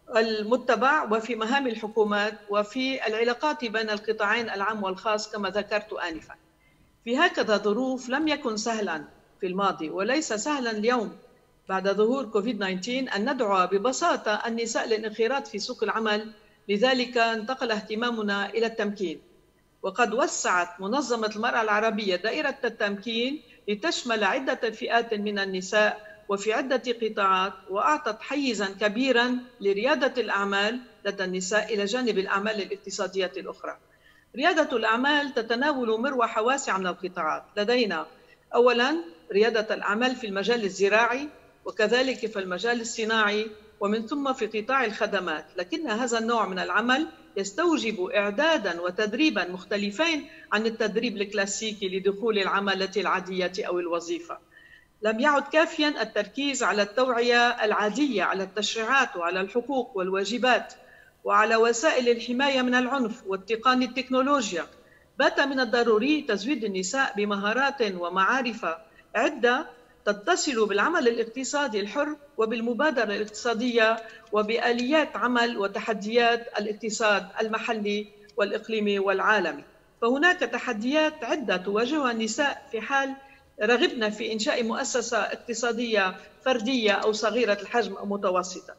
المتبع وفي مهام الحكومات وفي العلاقات بين القطاعين العام والخاص كما ذكرت آنفا. في هكذا ظروف لم يكن سهلا في الماضي وليس سهلا اليوم بعد ظهور كوفيد-19 أن ندعو ببساطة النساء للانخراط في سوق العمل، لذلك انتقل اهتمامنا إلى التمكين. وقد وسعت منظمة المرأة العربية دائرة التمكين لتشمل عدة فئات من النساء وفي عدة قطاعات، وأعطت حيزاً كبيراً لريادة الأعمال لدى النساء إلى جانب الأعمال الاقتصادية الأخرى. ريادة الأعمال تتناول مروحة واسعة من القطاعات. لدينا أولاً ريادة الأعمال في المجال الزراعي، وكذلك في المجال الصناعي، ومن ثم في قطاع الخدمات. لكن هذا النوع من العمل يستوجب إعداداً وتدريباً مختلفين عن التدريب الكلاسيكي لدخول العملة العادية أو الوظيفة. لم يعد كافياً التركيز على التوعية العادية على التشريعات وعلى الحقوق والواجبات وعلى وسائل الحماية من العنف واتقان التكنولوجيا. بات من الضروري تزويد النساء بمهارات ومعارف عدة تتصل بالعمل الاقتصادي الحر وبالمبادرة الاقتصادية وبآليات عمل وتحديات الاقتصاد المحلي والإقليمي والعالمي. فهناك تحديات عدة تواجهها النساء في حال رغبنا في إنشاء مؤسسة اقتصادية فردية أو صغيرة الحجم أو متوسطة.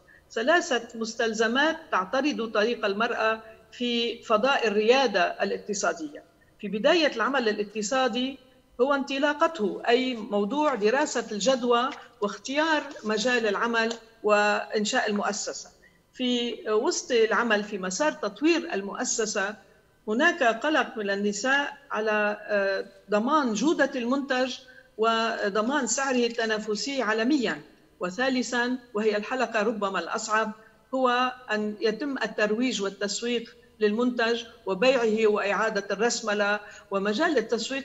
3 مستلزمات تعترض طريق المرأة في فضاء الريادة الاقتصادية. في بداية العمل الاقتصادي هو انطلاقته، أي موضوع دراسة الجدوى واختيار مجال العمل وإنشاء المؤسسة. في وسط العمل في مسار تطوير المؤسسة هناك قلق من النساء على ضمان جودة المنتج وضمان سعره التنافسي عالمياً. وثالثاً وهي الحلقة ربما الأصعب هو أن يتم الترويج والتسويق للمنتج وبيعه وإعادة الرسملة. ومجال التسويق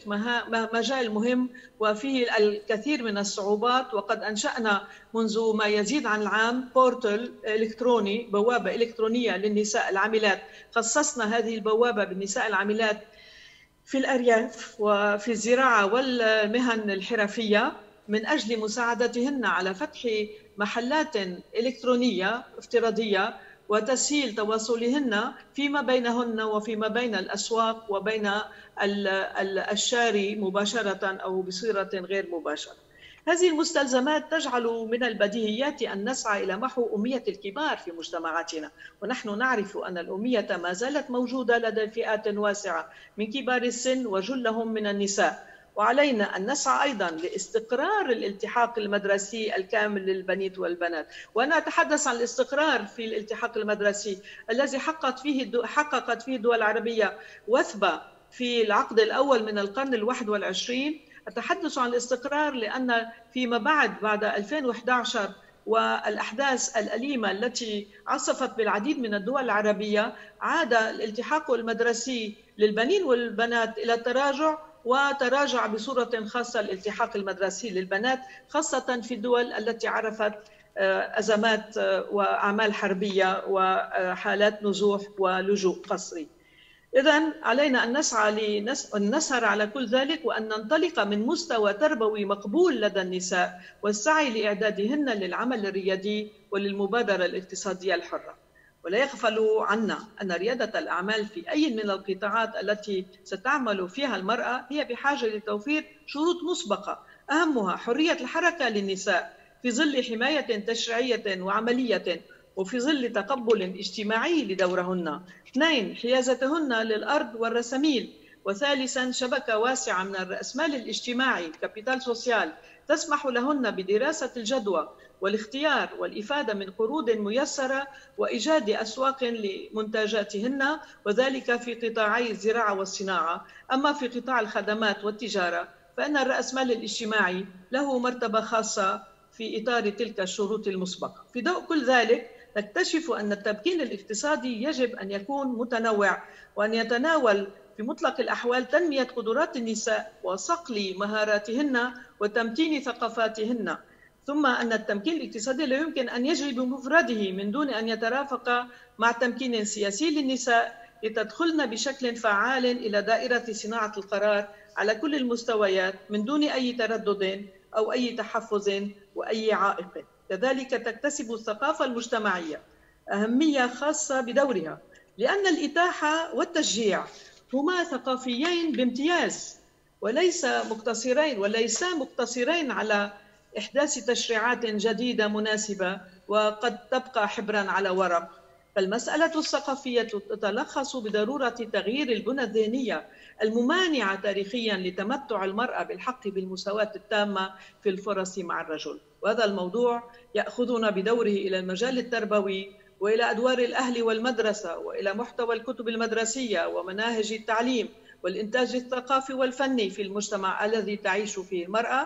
مجال مهم وفيه الكثير من الصعوبات، وقد أنشأنا منذ ما يزيد عن العام بورتال إلكتروني، بوابة إلكترونية للنساء العاملات. خصصنا هذه البوابة بالنساء العاملات في الأرياف وفي الزراعة والمهن الحرفية من أجل مساعدتهن على فتح محلات إلكترونية افتراضية وتسهيل تواصلهن فيما بينهن وفيما بين الأسواق وبين الشاري مباشرة أو بصيغة غير مباشرة. هذه المستلزمات تجعل من البديهيات أن نسعى إلى محو أمية الكبار في مجتمعاتنا، ونحن نعرف أن الأمية ما زالت موجودة لدى فئات واسعة من كبار السن وجلهم من النساء. وعلينا أن نسعى أيضاً لاستقرار الالتحاق المدرسي الكامل للبنات والبنات. وأنا أتحدث عن الاستقرار في الالتحاق المدرسي الذي حققت فيه الدول العربية وثبة في العقد الأول من القرن ال21. أتحدث عن الاستقرار لأن فيما بعد 2011 والأحداث الأليمة التي عصفت بالعديد من الدول العربية عاد الالتحاق المدرسي للبنين والبنات إلى التراجع، وتراجع بصورة خاصة الالتحاق المدرسي للبنات خاصة في الدول التي عرفت أزمات وأعمال حربية وحالات نزوح ولجوء قسري. إذن علينا أن نسعى على كل ذلك، وأن ننطلق من مستوى تربوي مقبول لدى النساء والسعي لإعدادهن للعمل الريادي وللمبادرة الاقتصادية الحرة. ولا يغفل عنا أن ريادة الأعمال في أي من القطاعات التي ستعمل فيها المرأة هي بحاجة لتوفير شروط مسبقة، أهمها حرية الحركة للنساء في ظل حماية تشريعية وعملية، وفي ظل تقبل اجتماعي لدورهن. 2. حيازتهن للأرض والرساميل. وثالثا شبكة واسعة من الرأسمال الاجتماعي كابيتال سوسيال تسمح لهن بدراسة الجدوى والاختيار والإفادة من قروض ميسرة وإيجاد أسواق لمنتجاتهن، وذلك في قطاعي الزراعة والصناعة. أما في قطاع الخدمات والتجارة فإن الرأسمال الاجتماعي له مرتبة خاصة في إطار تلك الشروط المسبقة. في ضوء كل ذلك نكتشف أن التمكين الاقتصادي يجب أن يكون متنوع، وأن يتناول في مطلق الأحوال تنمية قدرات النساء وصقل مهاراتهن وتمتين ثقافاتهن. ثم أن التمكين الاقتصادي لا يمكن أن يجري بمفرده من دون أن يترافق مع تمكين سياسي للنساء لتدخلن بشكل فعال إلى دائرة صناعة القرار على كل المستويات من دون أي تردد أو أي تحفظ وأي عائق. كذلك تكتسب الثقافة المجتمعية أهمية خاصة بدورها، لأن الإتاحة والتشجيع هما ثقافيين بامتياز وليس مقتصرين على إحداث تشريعات جديدة مناسبة وقد تبقى حبرا على ورق. فالمسألة الثقافية تتلخص بضرورة تغيير البنى الذهنية الممانعة تاريخيا لتمتع المرأة بالحق بالمساواة التامة في الفرص مع الرجل. وهذا الموضوع يأخذنا بدوره إلى المجال التربوي وإلى أدوار الأهل والمدرسة وإلى محتوى الكتب المدرسية ومناهج التعليم والإنتاج الثقافي والفني في المجتمع الذي تعيش فيه المرأة،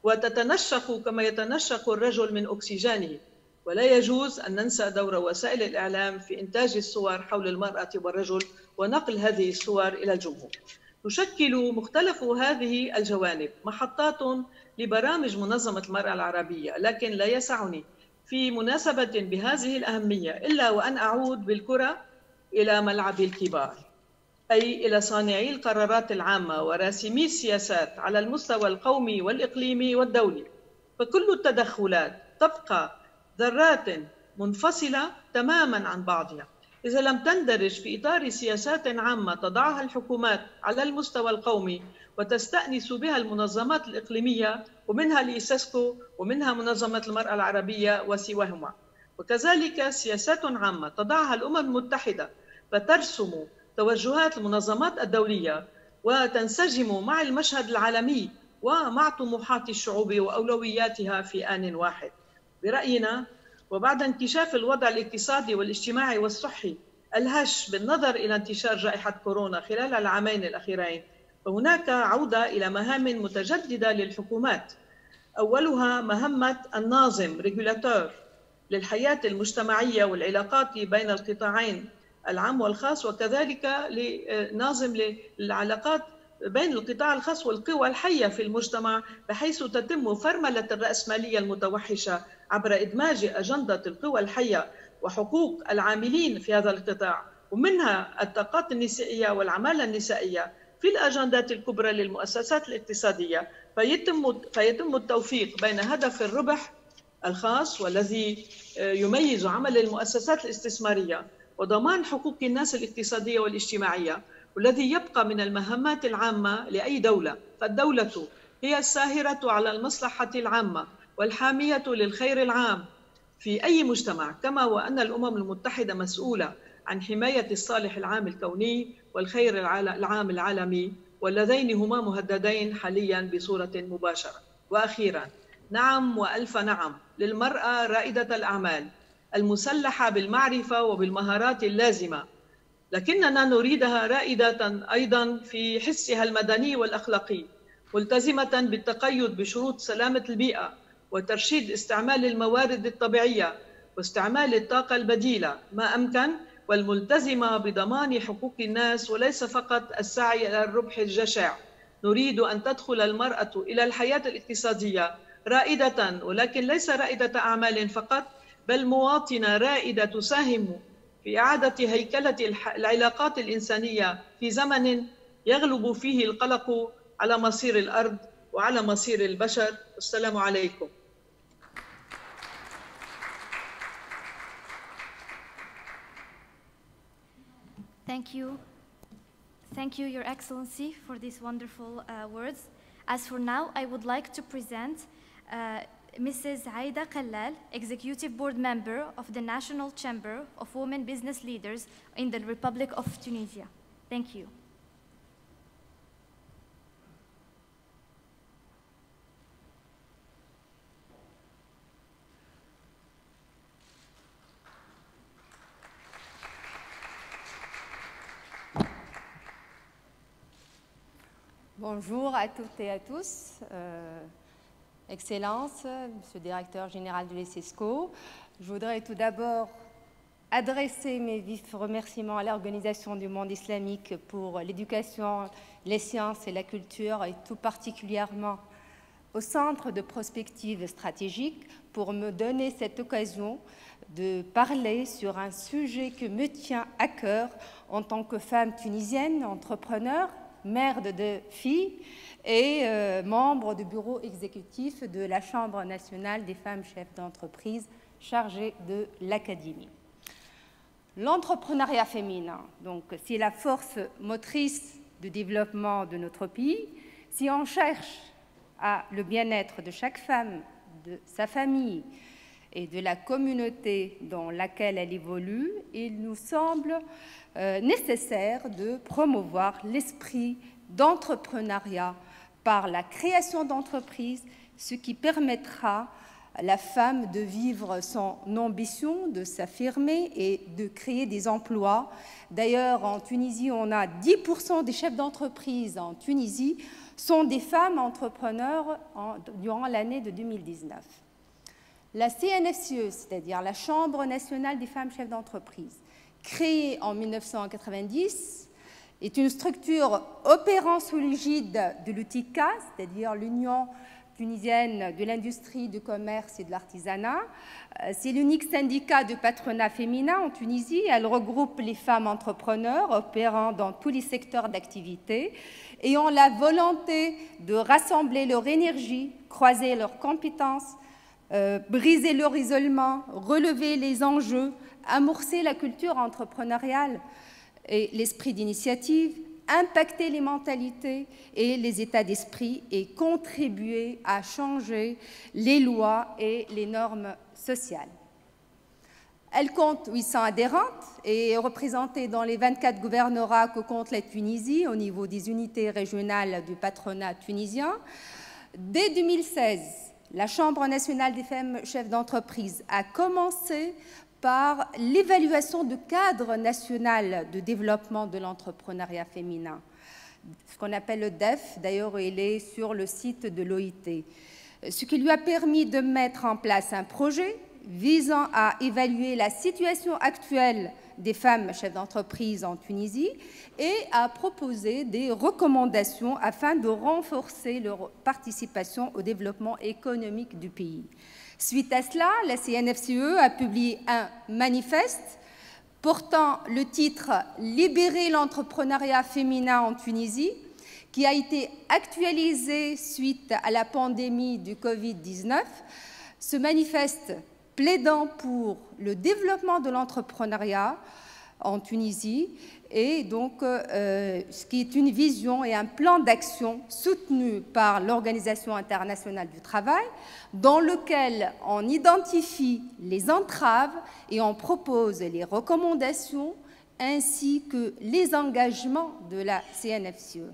وتتنشق كما يتنشق الرجل من أكسجينه. ولا يجوز أن ننسى دور وسائل الإعلام في إنتاج الصور حول المرأة والرجل ونقل هذه الصور إلى الجمهور. تشكل مختلف هذه الجوانب محطات لبرامج منظمة المرأة العربية، لكن لا يسعني في مناسبة بهذه الأهمية إلا وأن أعود بالكرة إلى ملعب الكبار، أي إلى صانعي القرارات العامة وراسمي السياسات على المستوى القومي والإقليمي والدولي. فكل التدخلات تبقى ذرات منفصلة تماما عن بعضها إذا لم تندرج في إطار سياسات عامة تضعها الحكومات على المستوى القومي وتستأنس بها المنظمات الإقليمية، ومنها الإيساسكو ومنها منظمة المرأة العربية وسواهما، وكذلك سياسات عامة تضعها الأمم المتحدة فترسم توجهات المنظمات الدولية وتنسجم مع المشهد العالمي ومع طموحات الشعوب وأولوياتها في آن واحد. برأينا وبعد انكشاف الوضع الاقتصادي والاجتماعي والصحي الهش بالنظر إلى انتشار جائحة كورونا خلال العامين الأخيرين، فهناك عودة إلى مهام متجددة للحكومات، أولها مهمة الناظم ريجولاتور للحياة المجتمعية والعلاقات بين القطاعين العام والخاص، وكذلك لناظم للعلاقات بين القطاع الخاص والقوى الحية في المجتمع، بحيث تتم فرملة الرأسمالية المتوحشة عبر إدماج أجندة القوى الحية وحقوق العاملين في هذا القطاع، ومنها الطاقات النسائية والعمالة النسائية في الأجندات الكبرى للمؤسسات الاقتصادية، فيتم التوفيق بين هدف الربح الخاص والذي يميز عمل المؤسسات الاستثمارية وضمان حقوق الناس الاقتصادية والاجتماعية، والذي يبقى من المهمات العامة لأي دولة. فالدولة هي الساهرة على المصلحة العامة والحامية للخير العام في أي مجتمع، كما وأن الأمم المتحدة مسؤولة عن حماية الصالح العام الكوني والخير العام العالمي، واللذين هما مهددين حاليا بصورة مباشرة. وأخيرا، نعم وألف نعم للمرأة رائدة الأعمال المسلحة بالمعرفة وبالمهارات اللازمة، لكننا نريدها رائدة أيضا في حسها المدني والأخلاقي، ملتزمة بالتقيد بشروط سلامة البيئة وترشيد استعمال الموارد الطبيعية واستعمال الطاقة البديلة ما أمكن، والملتزمة بضمان حقوق الناس وليس فقط السعي إلى الربح الجشع. نريد أن تدخل المرأة إلى الحياة الاقتصادية رائدة، ولكن ليس رائدة أعمال فقط، بل مواطنة رائدة تساهم في إعادة هيكلة العلاقات الإنسانية في زمن يغلب فيه القلق على مصير الأرض وعلى مصير البشر. والسلام عليكم. Thank you. Thank you, Your Excellency, for these wonderful words. As for now, I would like to present Mrs. Aida Kallal, Executive Board Member of the National Chamber of Women Business Leaders in the Republic of Tunisia. Thank you. Bonjour à toutes et à tous. Excellence, Monsieur le Directeur Général de l'ESESCO, je voudrais tout d'abord adresser mes vifs remerciements à l'Organisation du monde islamique pour l'éducation, les sciences et la culture, et tout particulièrement au Centre de prospective stratégique pour me donner cette occasion de parler sur un sujet qui me tient à cœur en tant que femme tunisienne, entrepreneur, mère de 2 filles et membre du bureau exécutif de la Chambre nationale des femmes chefs d'entreprise chargée de l'académie. L'entrepreneuriat féminin, donc, c'est la force motrice de développement de notre pays. Si on cherche à le bien-être de chaque femme, de sa famille et de la communauté dans laquelle elle évolue, il nous semble nécessaire de promouvoir l'esprit d'entrepreneuriat par la création d'entreprises, ce qui permettra à la femme de vivre son ambition, de s'affirmer et de créer des emplois. D'ailleurs, en Tunisie, on a 10% des chefs d'entreprise en Tunisie sont des femmes entrepreneurs durant l'année de 2019. La CNFCE, c'est-à-dire la Chambre nationale des femmes chefs d'entreprise, créée en 1990, est une structure opérant sous l'égide de l'UTICA, c'est-à-dire l'Union tunisienne de l'industrie, du commerce et de l'artisanat. C'est l'unique syndicat de patronat féminin en Tunisie. Elle regroupe les femmes entrepreneurs opérant dans tous les secteurs d'activité et ont la volonté de rassembler leur énergie, croiser leurs compétences, briser leur isolement, relever les enjeux, amorcer la culture entrepreneuriale et l'esprit d'initiative, impacter les mentalités et les états d'esprit et contribuer à changer les lois et les normes sociales. Elle compte 800 adhérentes et est représentée dans les 24 gouvernorats que compte la Tunisie au niveau des unités régionales du patronat tunisien. Dès 2016, la Chambre nationale des femmes chefs d'entreprise a commencé par l'évaluation du cadre national de développement de l'entrepreneuriat féminin, ce qu'on appelle le DEF. D'ailleurs, il est sur le site de l'OIT, ce qui lui a permis de mettre en place un projet visant à évaluer la situation actuelle des femmes chefs d'entreprise en Tunisie et à proposer des recommandations afin de renforcer leur participation au développement économique du pays. Suite à cela, la CNFCE a publié un manifeste portant le titre « Libérer l'entrepreneuriat féminin en Tunisie » qui a été actualisé suite à la pandémie du Covid-19. Ce manifeste plaidant pour le développement de l'entrepreneuriat en Tunisie et donc ce qui est une vision et un plan d'action soutenu par l'Organisation internationale du travail dans lequel on identifie les entraves et on propose les recommandations ainsi que les engagements de la CNFCE.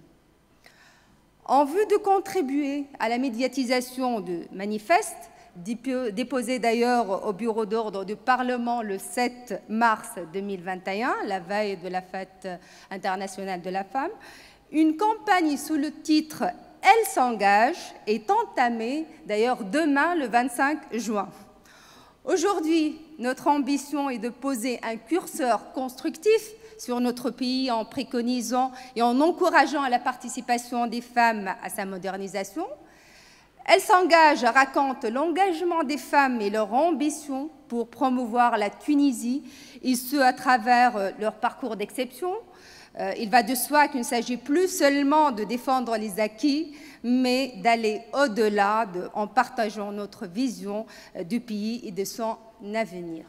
En vue de contribuer à la médiatisation du manifeste, déposé d'ailleurs au bureau d'ordre du Parlement le 7 mars 2021, la veille de la fête internationale de la femme, une campagne sous le titre « Elle s'engage » est entamée d'ailleurs demain, le 25 juin. Aujourd'hui, notre ambition est de poser un curseur constructif sur notre pays en préconisant et en encourageant la participation des femmes à sa modernisation. Elle s'engage, raconte l'engagement des femmes et leur ambition pour promouvoir la Tunisie, et ce à travers leur parcours d'exception. Il va de soi qu'il ne s'agit plus seulement de défendre les acquis, mais d'aller au-delà en partageant notre vision du pays et de son avenir.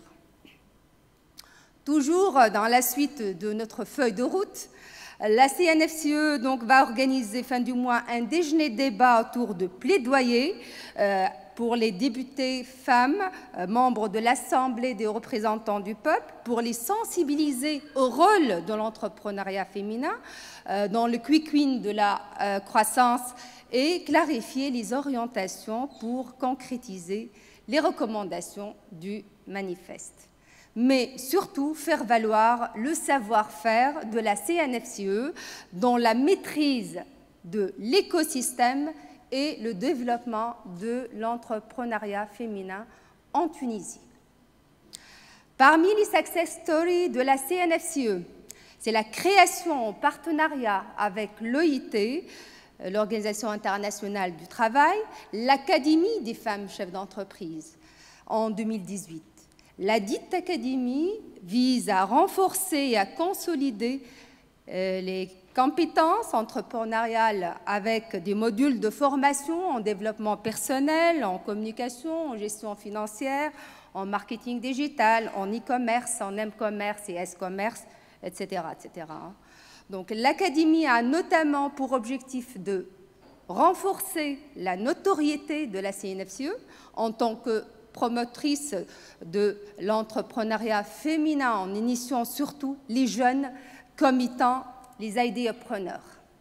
Toujours dans la suite de notre feuille de route, la CNFCE donc, va organiser fin du mois un déjeuner débat autour de plaidoyer pour les députés femmes, membres de l'Assemblée des représentants du peuple, pour les sensibiliser au rôle de l'entrepreneuriat féminin dans le quick win de la croissance et clarifier les orientations pour concrétiser les recommandations du manifeste. Mais surtout faire valoir le savoir-faire de la CNFCE dans la maîtrise de l'écosystème et le développement de l'entrepreneuriat féminin en Tunisie. Parmi les success stories de la CNFCE, c'est la création en partenariat avec l'OIT, l'Organisation internationale du travail, l'Académie des femmes chefs d'entreprise en 2018. La dite académie vise à renforcer et à consolider les compétences entrepreneuriales avec des modules de formation en développement personnel, en communication, en gestion financière, en marketing digital, en e-commerce, en m-commerce et s-commerce, etc., etc. Donc l'Académie a notamment pour objectif de renforcer la notoriété de la CNFCE en tant que promotrice de l'entrepreneuriat féminin en initiant surtout les jeunes comme étant les idéopreneurs.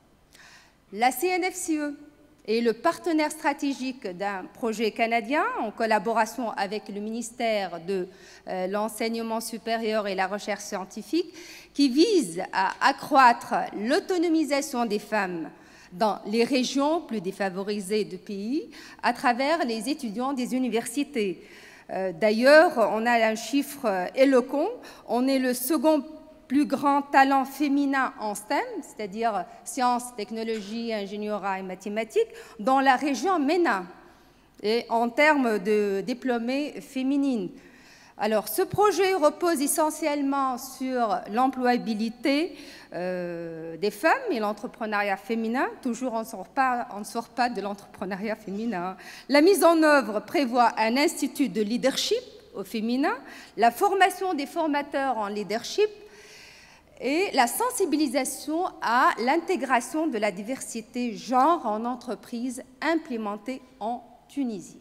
La CNFCE est le partenaire stratégique d'un projet canadien en collaboration avec le ministère de l'Enseignement supérieur et la recherche scientifique qui vise à accroître l'autonomisation des femmes dans les régions plus défavorisées du pays à travers les étudiants des universités. D'ailleurs, on a un chiffre éloquent, on est le second plus grand talent féminin en STEM, c'est-à-dire sciences, technologies, ingénierie et mathématiques, dans la région MENA, et en termes de diplômées féminines. Alors, ce projet repose essentiellement sur l'employabilité des femmes et l'entrepreneuriat féminin. Toujours, on ne sort pas de l'entrepreneuriat féminin. La mise en œuvre prévoit un institut de leadership au féminin, la formation des formateurs en leadership et la sensibilisation à l'intégration de la diversité genre en entreprise implémentée en Tunisie.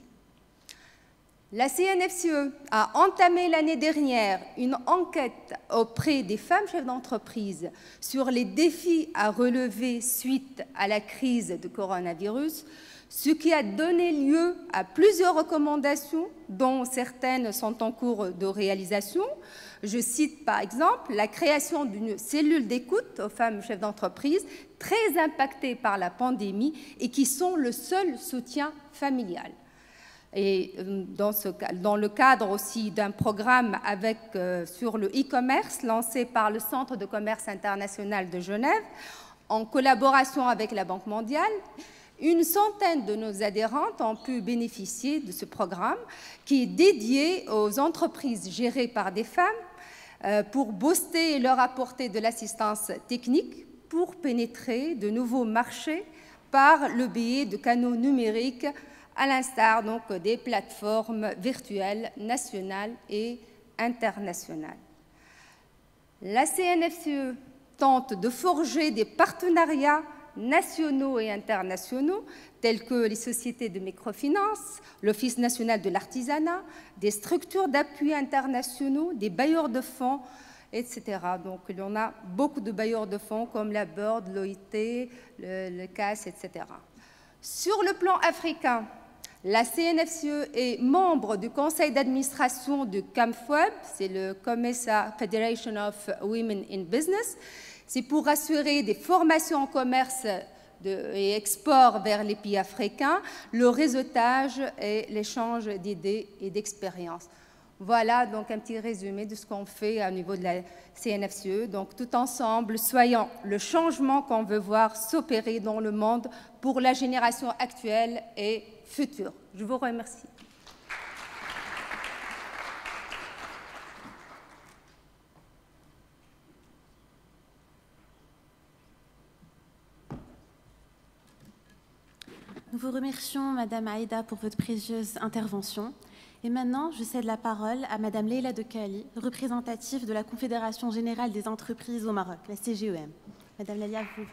La CNFCE a entamé l'année dernière une enquête auprès des femmes chefs d'entreprise sur les défis à relever suite à la crise du coronavirus, ce qui a donné lieu à plusieurs recommandations, dont certaines sont en cours de réalisation. Je cite par exemple la création d'une cellule d'écoute aux femmes chefs d'entreprise très impactées par la pandémie et qui sont le seul soutien familial. Et dans le cadre aussi d'un programme sur le e-commerce lancé par le Centre de commerce international de Genève, en collaboration avec la Banque mondiale, une centaine de nos adhérentes ont pu bénéficier de ce programme qui est dédié aux entreprises gérées par des femmes pour booster et leur apporter de l'assistance technique pour pénétrer de nouveaux marchés par le biais de canaux numériques à l'instar donc des plateformes virtuelles nationales et internationales. La CNFCE tente de forger des partenariats nationaux et internationaux tels que les sociétés de microfinance, l'Office national de l'artisanat, des structures d'appui internationaux, des bailleurs de fonds, etc. Donc il y en a beaucoup de bailleurs de fonds comme la BIRD, l'OIT, le CAS, etc. Sur le plan africain, la CNFCE est membre du conseil d'administration du CAMFWEB, c'est le COMESA Federation of Women in Business. C'est pour assurer des formations en commerce et export vers les pays africains, le réseautage et l'échange d'idées et d'expériences. Voilà donc un petit résumé de ce qu'on fait au niveau de la CNFCE. Donc tout ensemble, soyons le changement qu'on veut voir s'opérer dans le monde pour la génération actuelle et futures. Je vous remercie. Nous vous remercions, Madame Aïda, pour votre précieuse intervention. Et maintenant, je cède la parole à Madame Leila Dekali, représentative de la Confédération générale des entreprises au Maroc, la CGEM. Madame Leila, vous.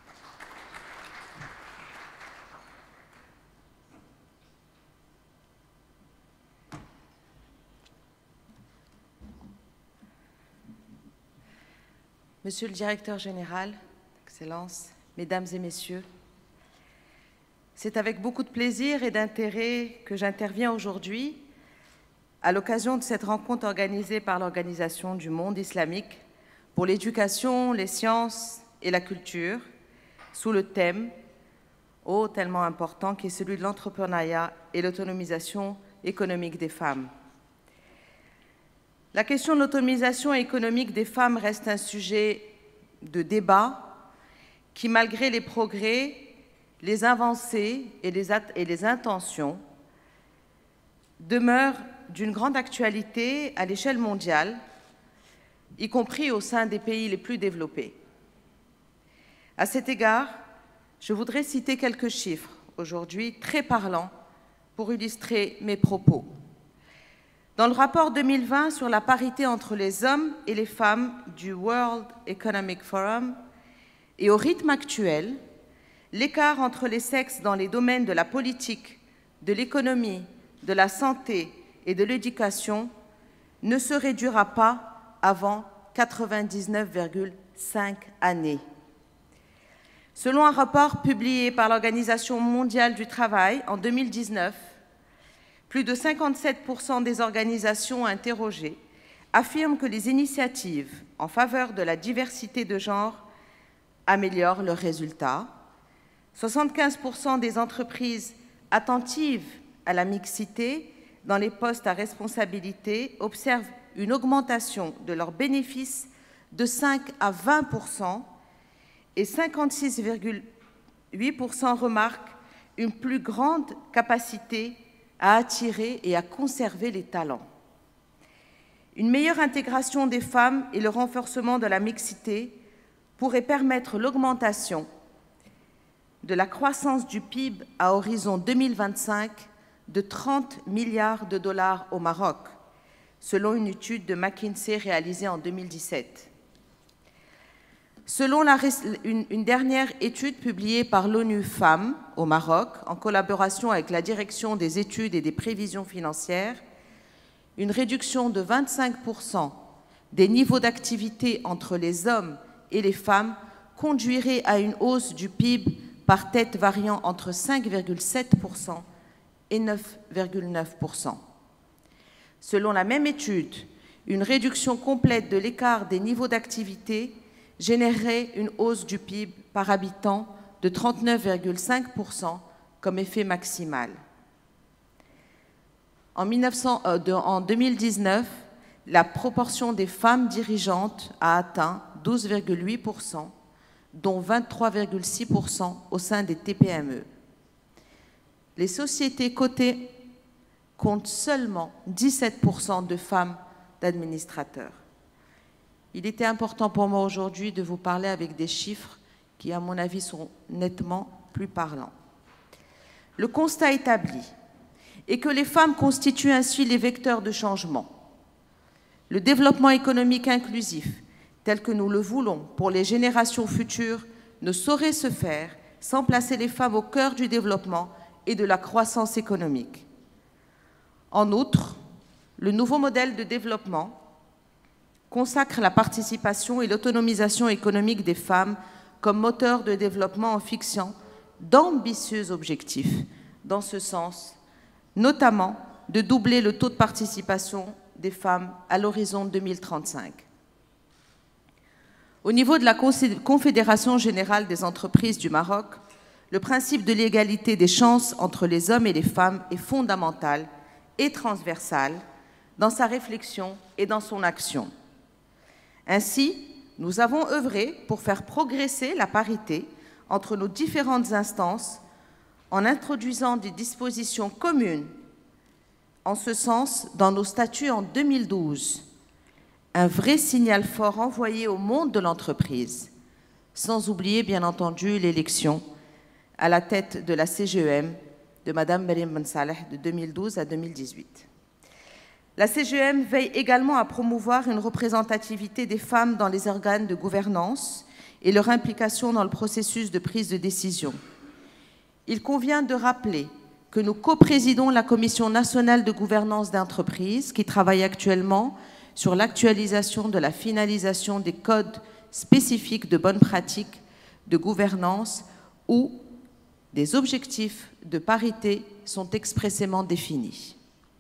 Monsieur le Directeur général, Excellences, Mesdames et Messieurs, c'est avec beaucoup de plaisir et d'intérêt que j'interviens aujourd'hui à l'occasion de cette rencontre organisée par l'Organisation du monde islamique pour l'éducation, les sciences et la culture, sous le thème tellement important qui est celui de l'entrepreneuriat et l'autonomisation économique des femmes. La question de l'autonomisation économique des femmes reste un sujet de débat qui, malgré les progrès, les avancées et les intentions, demeure d'une grande actualité à l'échelle mondiale, y compris au sein des pays les plus développés. À cet égard, je voudrais citer quelques chiffres aujourd'hui très parlants pour illustrer mes propos. Dans le rapport 2020 sur la parité entre les hommes et les femmes du World Economic Forum, et au rythme actuel, l'écart entre les sexes dans les domaines de la politique, de l'économie, de la santé et de l'éducation ne se réduira pas avant 99,5 années. Selon un rapport publié par l'Organisation mondiale du travail en 2019, plus de 57% des organisations interrogées affirment que les initiatives en faveur de la diversité de genre améliorent leurs résultats. 75% des entreprises attentives à la mixité dans les postes à responsabilité observent une augmentation de leurs bénéfices de 5 à 20% et 56,8% remarquent une plus grande capacité à attirer et à conserver les talents. Une meilleure intégration des femmes et le renforcement de la mixité pourraient permettre l'augmentation de la croissance du PIB à horizon 2025 de 30 milliards de dollars au Maroc, selon une étude de McKinsey réalisée en 2017. Selon une dernière étude publiée par l'ONU Femmes au Maroc, en collaboration avec la Direction des études et des prévisions financières, une réduction de 25% des niveaux d'activité entre les hommes et les femmes conduirait à une hausse du PIB par tête variant entre 5,7% et 9,9%. Selon la même étude, une réduction complète de l'écart des niveaux d'activité générerait une hausse du PIB par habitant de 39,5% comme effet maximal. En 2019, la proportion des femmes dirigeantes a atteint 12,8%, dont 23,6% au sein des TPME. Les sociétés cotées comptent seulement 17% de femmes d'administrateurs. Il était important pour moi aujourd'hui de vous parler avec des chiffres qui, à mon avis, sont nettement plus parlants. Le constat établi est que les femmes constituent ainsi les vecteurs de changement. Le développement économique inclusif, tel que nous le voulons pour les générations futures, ne saurait se faire sans placer les femmes au cœur du développement et de la croissance économique. En outre, le nouveau modèle de développement consacre la participation et l'autonomisation économique des femmes comme moteur de développement en fixant d'ambitieux objectifs dans ce sens, notamment de doubler le taux de participation des femmes à l'horizon 2035. Au niveau de la Confédération générale des entreprises du Maroc, le principe de l'égalité des chances entre les hommes et les femmes est fondamental et transversal dans sa réflexion et dans son action. Ainsi, nous avons œuvré pour faire progresser la parité entre nos différentes instances en introduisant des dispositions communes en ce sens dans nos statuts en 2012. Un vrai signal fort envoyé au monde de l'entreprise, sans oublier bien entendu l'élection à la tête de la CGEM de Mme Mariam Ben Saleh de 2012 à 2018. La CGEM veille également à promouvoir une représentativité des femmes dans les organes de gouvernance et leur implication dans le processus de prise de décision. Il convient de rappeler que nous coprésidons la Commission nationale de gouvernance d'entreprise qui travaille actuellement sur l'actualisation de la finalisation des codes spécifiques de bonnes pratiques de gouvernance où des objectifs de parité sont expressément définis.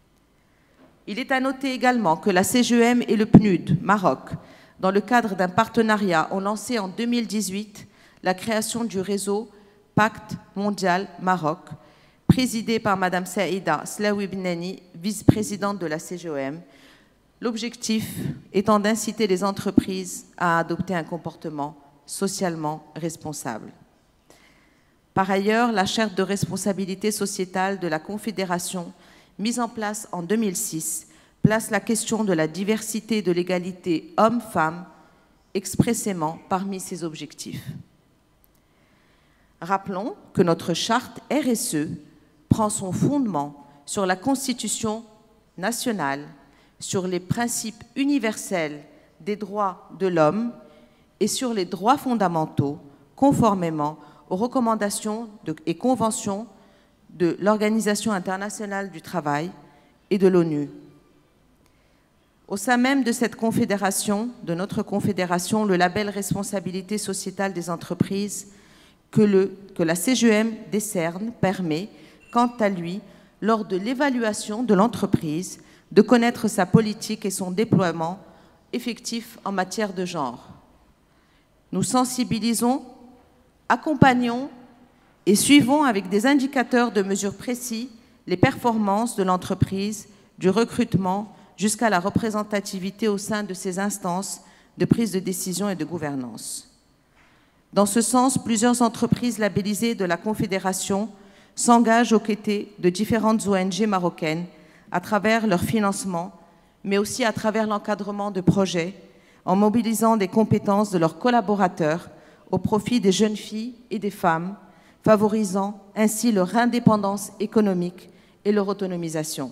Il est à noter également que la CGEM et le PNUD Maroc, dans le cadre d'un partenariat, ont lancé en 2018 la création du réseau Pacte mondial Maroc, présidé par Mme Saïda Slaoui Benani, vice-présidente de la CGEM, l'objectif étant d'inciter les entreprises à adopter un comportement socialement responsable. Par ailleurs, la charte de responsabilité sociétale de la Confédération, mise en place en 2006, place la question de la diversité et de l'égalité hommes-femmes expressément parmi ses objectifs. Rappelons que notre charte RSE prend son fondement sur la Constitution nationale, sur les principes universels des droits de l'homme et sur les droits fondamentaux, conformément aux recommandations et conventions de l'Organisation internationale du travail et de l'ONU. Au sein même de cette confédération, de notre confédération, le label responsabilité sociétale des entreprises que la CGEM décerne permet, quant à lui, lors de l'évaluation de l'entreprise, de connaître sa politique et son déploiement effectif en matière de genre. Nous sensibilisons, accompagnons et suivons avec des indicateurs de mesure précis les performances de l'entreprise, du recrutement jusqu'à la représentativité au sein de ses instances de prise de décision et de gouvernance. Dans ce sens, plusieurs entreprises labellisées de la Confédération s'engagent aux côtés de différentes ONG marocaines à travers leur financement, mais aussi à travers l'encadrement de projets, en mobilisant des compétences de leurs collaborateurs au profit des jeunes filles et des femmes, favorisant ainsi leur indépendance économique et leur autonomisation.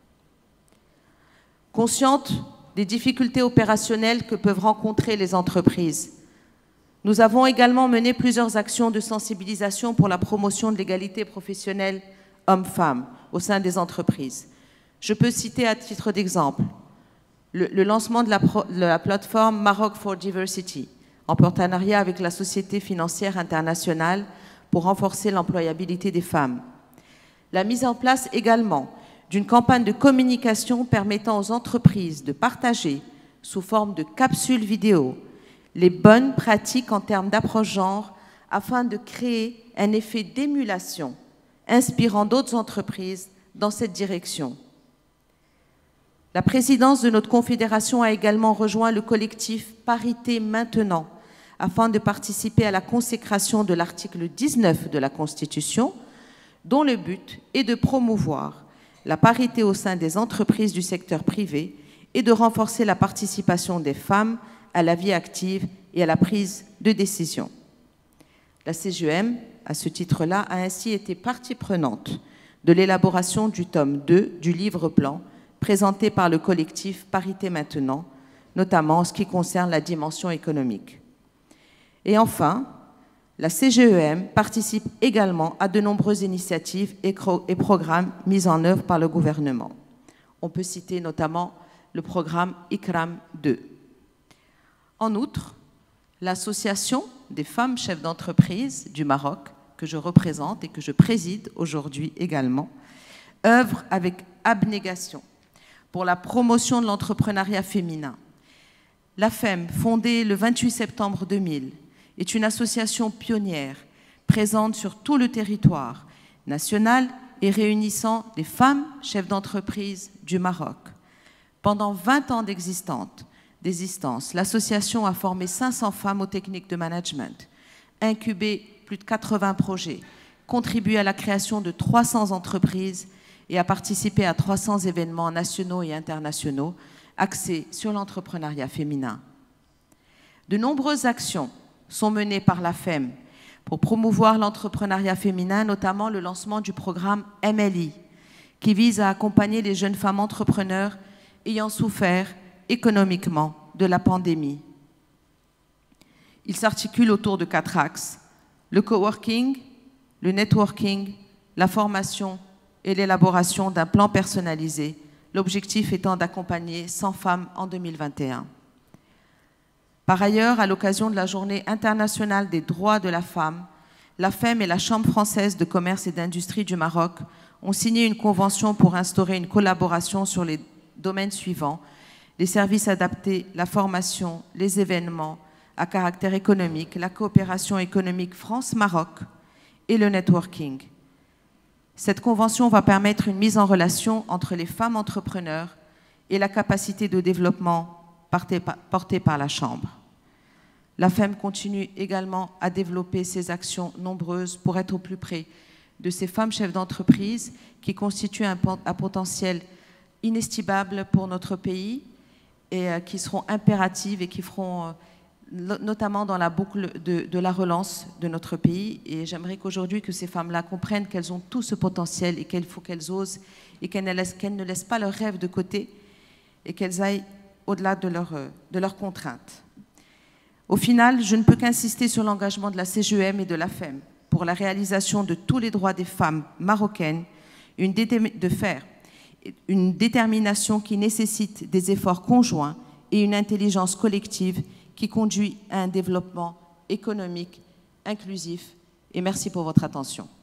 Consciente des difficultés opérationnelles que peuvent rencontrer les entreprises, nous avons également mené plusieurs actions de sensibilisation pour la promotion de l'égalité professionnelle hommes-femmes au sein des entreprises. Je peux citer à titre d'exemple le lancement de la plateforme Maroc for Diversity, en partenariat avec la Société financière internationale pour renforcer l'employabilité des femmes. La mise en place également d'une campagne de communication permettant aux entreprises de partager, sous forme de capsules vidéo, les bonnes pratiques en termes d'approche genre afin de créer un effet d'émulation, inspirant d'autres entreprises dans cette direction. La présidence de notre confédération a également rejoint le collectif Parité Maintenant afin de participer à la consécration de l'article 19 de la Constitution, dont le but est de promouvoir la parité au sein des entreprises du secteur privé et de renforcer la participation des femmes à la vie active et à la prise de décision. La CGEM, à ce titre-là, a ainsi été partie prenante de l'élaboration du tome 2 du livre blanc présenté par le collectif Parité Maintenant, notamment en ce qui concerne la dimension économique. Et enfin, la CGEM participe également à de nombreuses initiatives et programmes mis en œuvre par le gouvernement. On peut citer notamment le programme ICRAM 2. En outre, l'Association des femmes chefs d'entreprise du Maroc, que je représente et que je préside aujourd'hui également, œuvre avec abnégation pour la promotion de l'entrepreneuriat féminin. L'AFEM, fondée le 28 septembre 2000, est une association pionnière présente sur tout le territoire national et réunissant des femmes chefs d'entreprise du Maroc. Pendant 20 ans d'existence, l'association a formé 500 femmes aux techniques de management, incubé plus de 80 projets, contribué à la création de 300 entreprises et a participé à 300 événements nationaux et internationaux axés sur l'entrepreneuriat féminin. De nombreuses actions sont menées par la FEM pour promouvoir l'entrepreneuriat féminin, notamment le lancement du programme MLI, qui vise à accompagner les jeunes femmes entrepreneurs ayant souffert économiquement de la pandémie. Il s'articule autour de 4 axes: le coworking, le networking, la formation et l'élaboration d'un plan personnalisé, l'objectif étant d'accompagner 100 femmes en 2021. Par ailleurs, à l'occasion de la Journée internationale des droits de la femme, la FEM et la Chambre française de commerce et d'industrie du Maroc ont signé une convention pour instaurer une collaboration sur les domaines suivants: les services adaptés, la formation, les événements à caractère économique, la coopération économique France-Maroc et le networking. Cette convention va permettre une mise en relation entre les femmes entrepreneurs et la capacité de développement portée par la Chambre. La FEM continue également à développer ses actions nombreuses pour être au plus près de ces femmes chefs d'entreprise qui constituent un potentiel inestimable pour notre pays et qui seront impératives et qui feront notamment dans la boucle de la relance de notre pays. Et j'aimerais qu'aujourd'hui que ces femmes-là comprennent qu'elles ont tout ce potentiel et qu'il faut qu'elles osent et qu'elles ne laissent pas leurs rêves de côté et qu'elles aillent au-delà de leurs contraintes. Au final, je ne peux qu'insister sur l'engagement de la CGEM et de la FEM pour la réalisation de tous les droits des femmes marocaines, de faire une détermination qui nécessite des efforts conjoints et une intelligence collective qui conduit à un développement économique inclusif. Et merci pour votre attention.